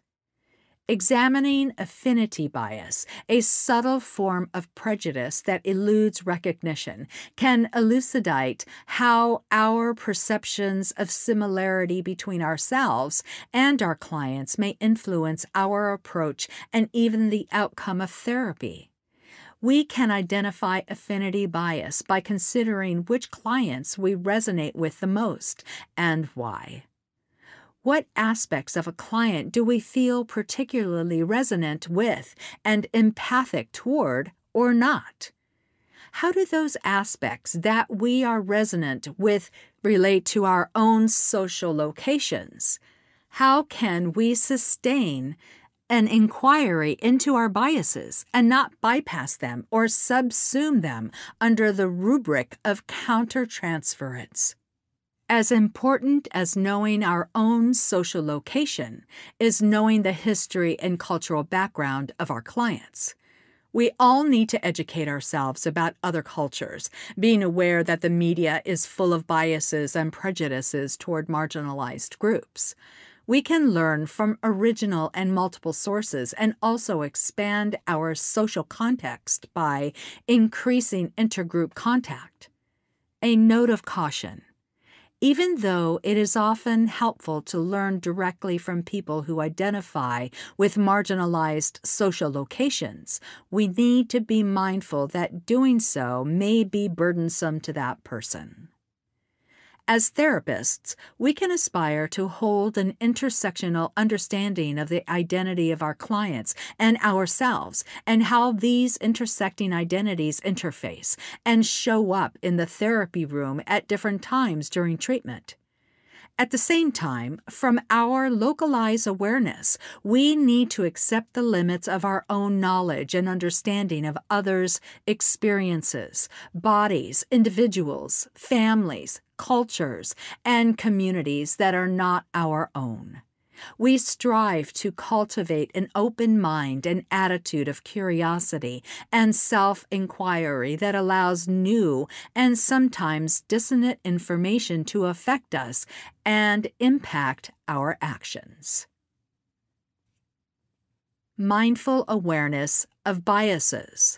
Examining affinity bias, a subtle form of prejudice that eludes recognition, can elucidate how our perceptions of similarity between ourselves and our clients may influence our approach and even the outcome of therapy. We can identify affinity bias by considering which clients we resonate with the most and why. What aspects of a client do we feel particularly resonant with and empathic toward or not? How do those aspects that we are resonant with relate to our own social locations? How can we sustain an inquiry into our biases and not bypass them or subsume them under the rubric of countertransference? As important as knowing our own social location is knowing the history and cultural background of our clients. We all need to educate ourselves about other cultures, being aware that the media is full of biases and prejudices toward marginalized groups. We can learn from original and multiple sources and also expand our social context by increasing intergroup contact. A note of caution. Even though it is often helpful to learn directly from people who identify with marginalized social locations, we need to be mindful that doing so may be burdensome to that person. As therapists, we can aspire to hold an intersectional understanding of the identity of our clients and ourselves and how these intersecting identities interface and show up in the therapy room at different times during treatment. At the same time, from our localized awareness, we need to accept the limits of our own knowledge and understanding of others' experiences, bodies, individuals, families, cultures, and communities that are not our own. We strive to cultivate an open mind and attitude of curiosity and self-inquiry that allows new and sometimes dissonant information to affect us and impact our actions. Mindful awareness of biases.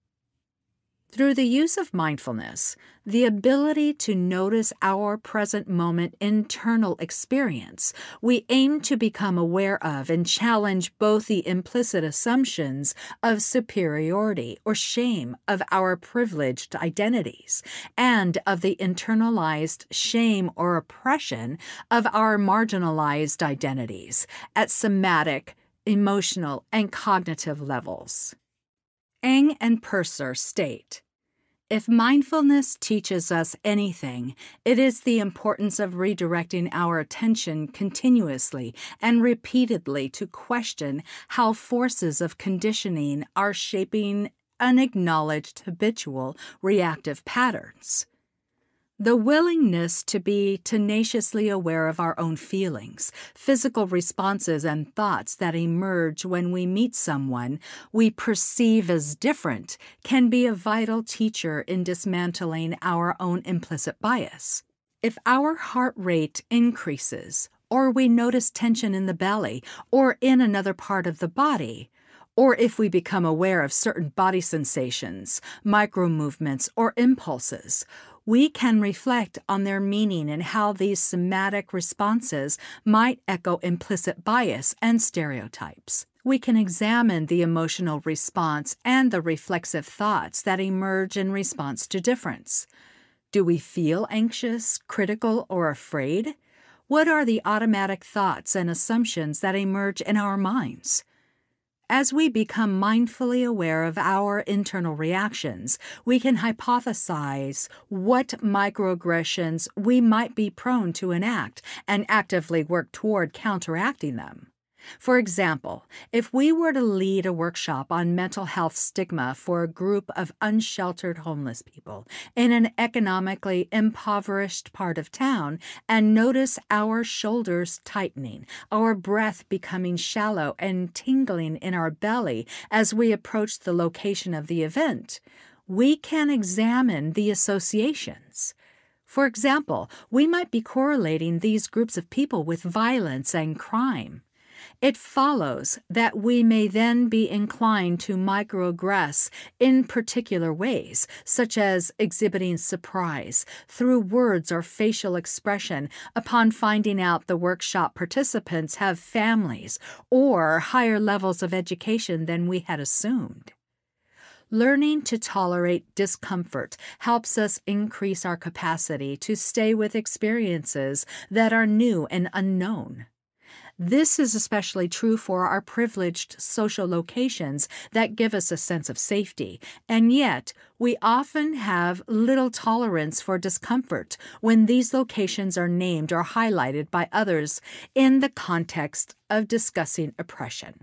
Through the use of mindfulness, the ability to notice our present moment internal experience, we aim to become aware of and challenge both the implicit assumptions of superiority or shame of our privileged identities and of the internalized shame or oppression of our marginalized identities at somatic, emotional, and cognitive levels. Eng and Purser state, "If mindfulness teaches us anything, it is the importance of redirecting our attention continuously and repeatedly to question how forces of conditioning are shaping unacknowledged habitual reactive patterns. The willingness to be tenaciously aware of our own feelings, physical responses, and thoughts that emerge when we meet someone we perceive as different can be a vital teacher in dismantling our own implicit bias. If our heart rate increases, or we notice tension in the belly or in another part of the body, or if we become aware of certain body sensations, micro-movements, or impulses, we can reflect on their meaning and how these somatic responses might echo implicit bias and stereotypes. We can examine the emotional response and the reflexive thoughts that emerge in response to difference. Do we feel anxious, critical, or afraid? What are the automatic thoughts and assumptions that emerge in our minds? As we become mindfully aware of our internal reactions, we can hypothesize what microaggressions we might be prone to enact and actively work toward counteracting them. For example, if we were to lead a workshop on mental health stigma for a group of unsheltered homeless people in an economically impoverished part of town and notice our shoulders tightening, our breath becoming shallow and tingling in our belly as we approach the location of the event, we can examine the associations. For example, we might be correlating these groups of people with violence and crime. It follows that we may then be inclined to microaggress in particular ways, such as exhibiting surprise through words or facial expression upon finding out the workshop participants have families or higher levels of education than we had assumed. Learning to tolerate discomfort helps us increase our capacity to stay with experiences that are new and unknown. This is especially true for our privileged social locations that give us a sense of safety, and yet we often have little tolerance for discomfort when these locations are named or highlighted by others in the context of discussing oppression.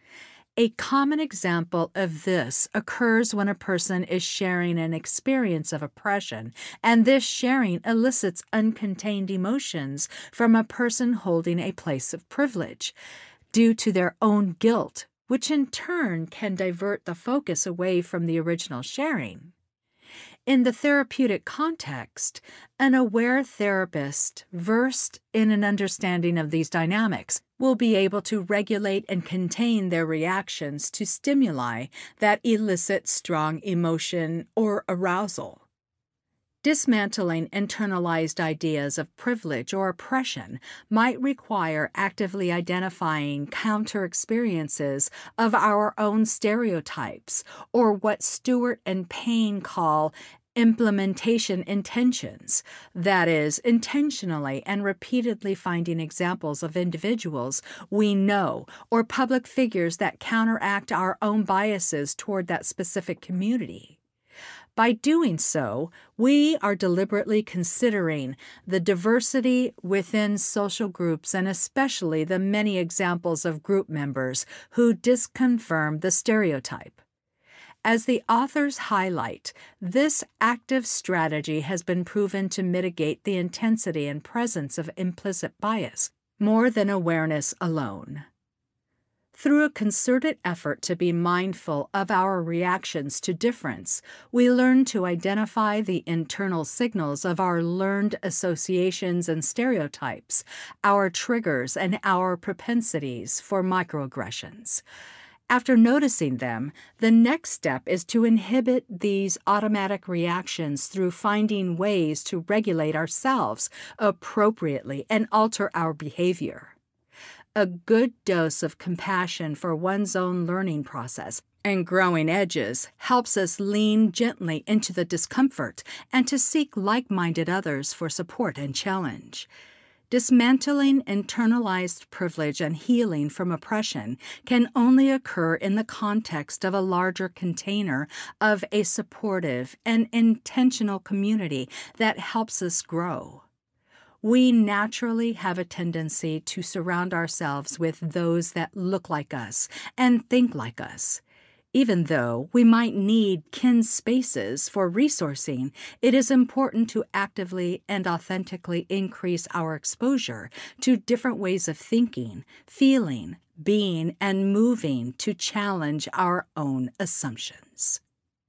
A common example of this occurs when a person is sharing an experience of oppression, and this sharing elicits uncontained emotions from a person holding a place of privilege due to their own guilt, which in turn can divert the focus away from the original sharing. In the therapeutic context, an aware therapist versed in an understanding of these dynamics will be able to regulate and contain their reactions to stimuli that elicit strong emotion or arousal. Dismantling internalized ideas of privilege or oppression might require actively identifying counter-experiences of our own stereotypes, or what Stewart and Payne call implementation intentions, that is, intentionally and repeatedly finding examples of individuals we know or public figures that counteract our own biases toward that specific community. By doing so, we are deliberately considering the diversity within social groups and especially the many examples of group members who disconfirm the stereotype. As the authors highlight, this active strategy has been proven to mitigate the intensity and presence of implicit bias more than awareness alone. Through a concerted effort to be mindful of our reactions to difference, we learn to identify the internal signals of our learned associations and stereotypes, our triggers, and our propensities for microaggressions. After noticing them, the next step is to inhibit these automatic reactions through finding ways to regulate ourselves appropriately and alter our behavior. A good dose of compassion for one's own learning process and growing edges helps us lean gently into the discomfort and to seek like-minded others for support and challenge. Dismantling internalized privilege and healing from oppression can only occur in the context of a larger container of a supportive and intentional community that helps us grow. We naturally have a tendency to surround ourselves with those that look like us and think like us. Even though we might need kin spaces for resourcing, it is important to actively and authentically increase our exposure to different ways of thinking, feeling, being, and moving to challenge our own assumptions.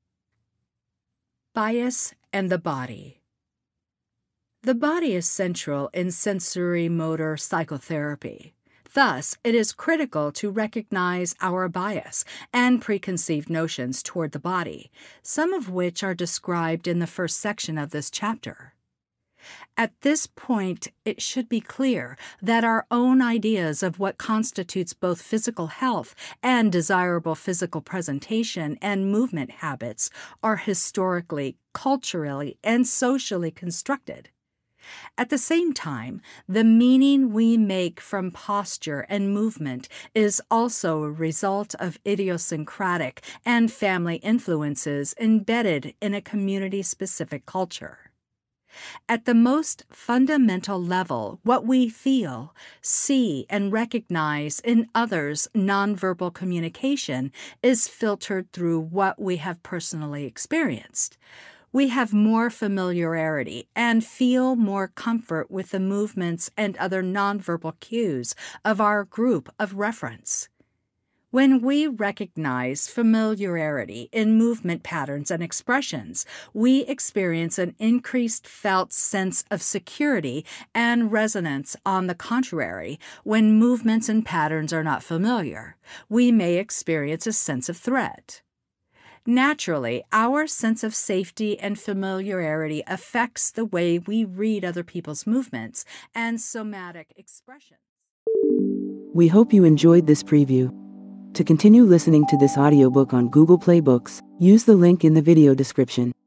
Bias and the body. The body is central in sensorimotor psychotherapy. Thus, it is critical to recognize our bias and preconceived notions toward the body, some of which are described in the first section of this chapter. At this point, it should be clear that our own ideas of what constitutes both physical health and desirable physical presentation and movement habits are historically, culturally, and socially constructed. At the same time, the meaning we make from posture and movement is also a result of idiosyncratic and family influences embedded in a community-specific culture. At the most fundamental level, what we feel, see, and recognize in others' nonverbal communication is filtered through what we have personally experienced. We have more familiarity and feel more comfort with the movements and other nonverbal cues of our group of reference. When we recognize familiarity in movement patterns and expressions, we experience an increased felt sense of security and resonance. On the contrary, when movements and patterns are not familiar, we may experience a sense of threat. Naturally, our sense of safety and familiarity affects the way we read other people's movements and somatic expressions. We hope you enjoyed this preview. To continue listening to this audiobook on Google Play Books, use the link in the video description.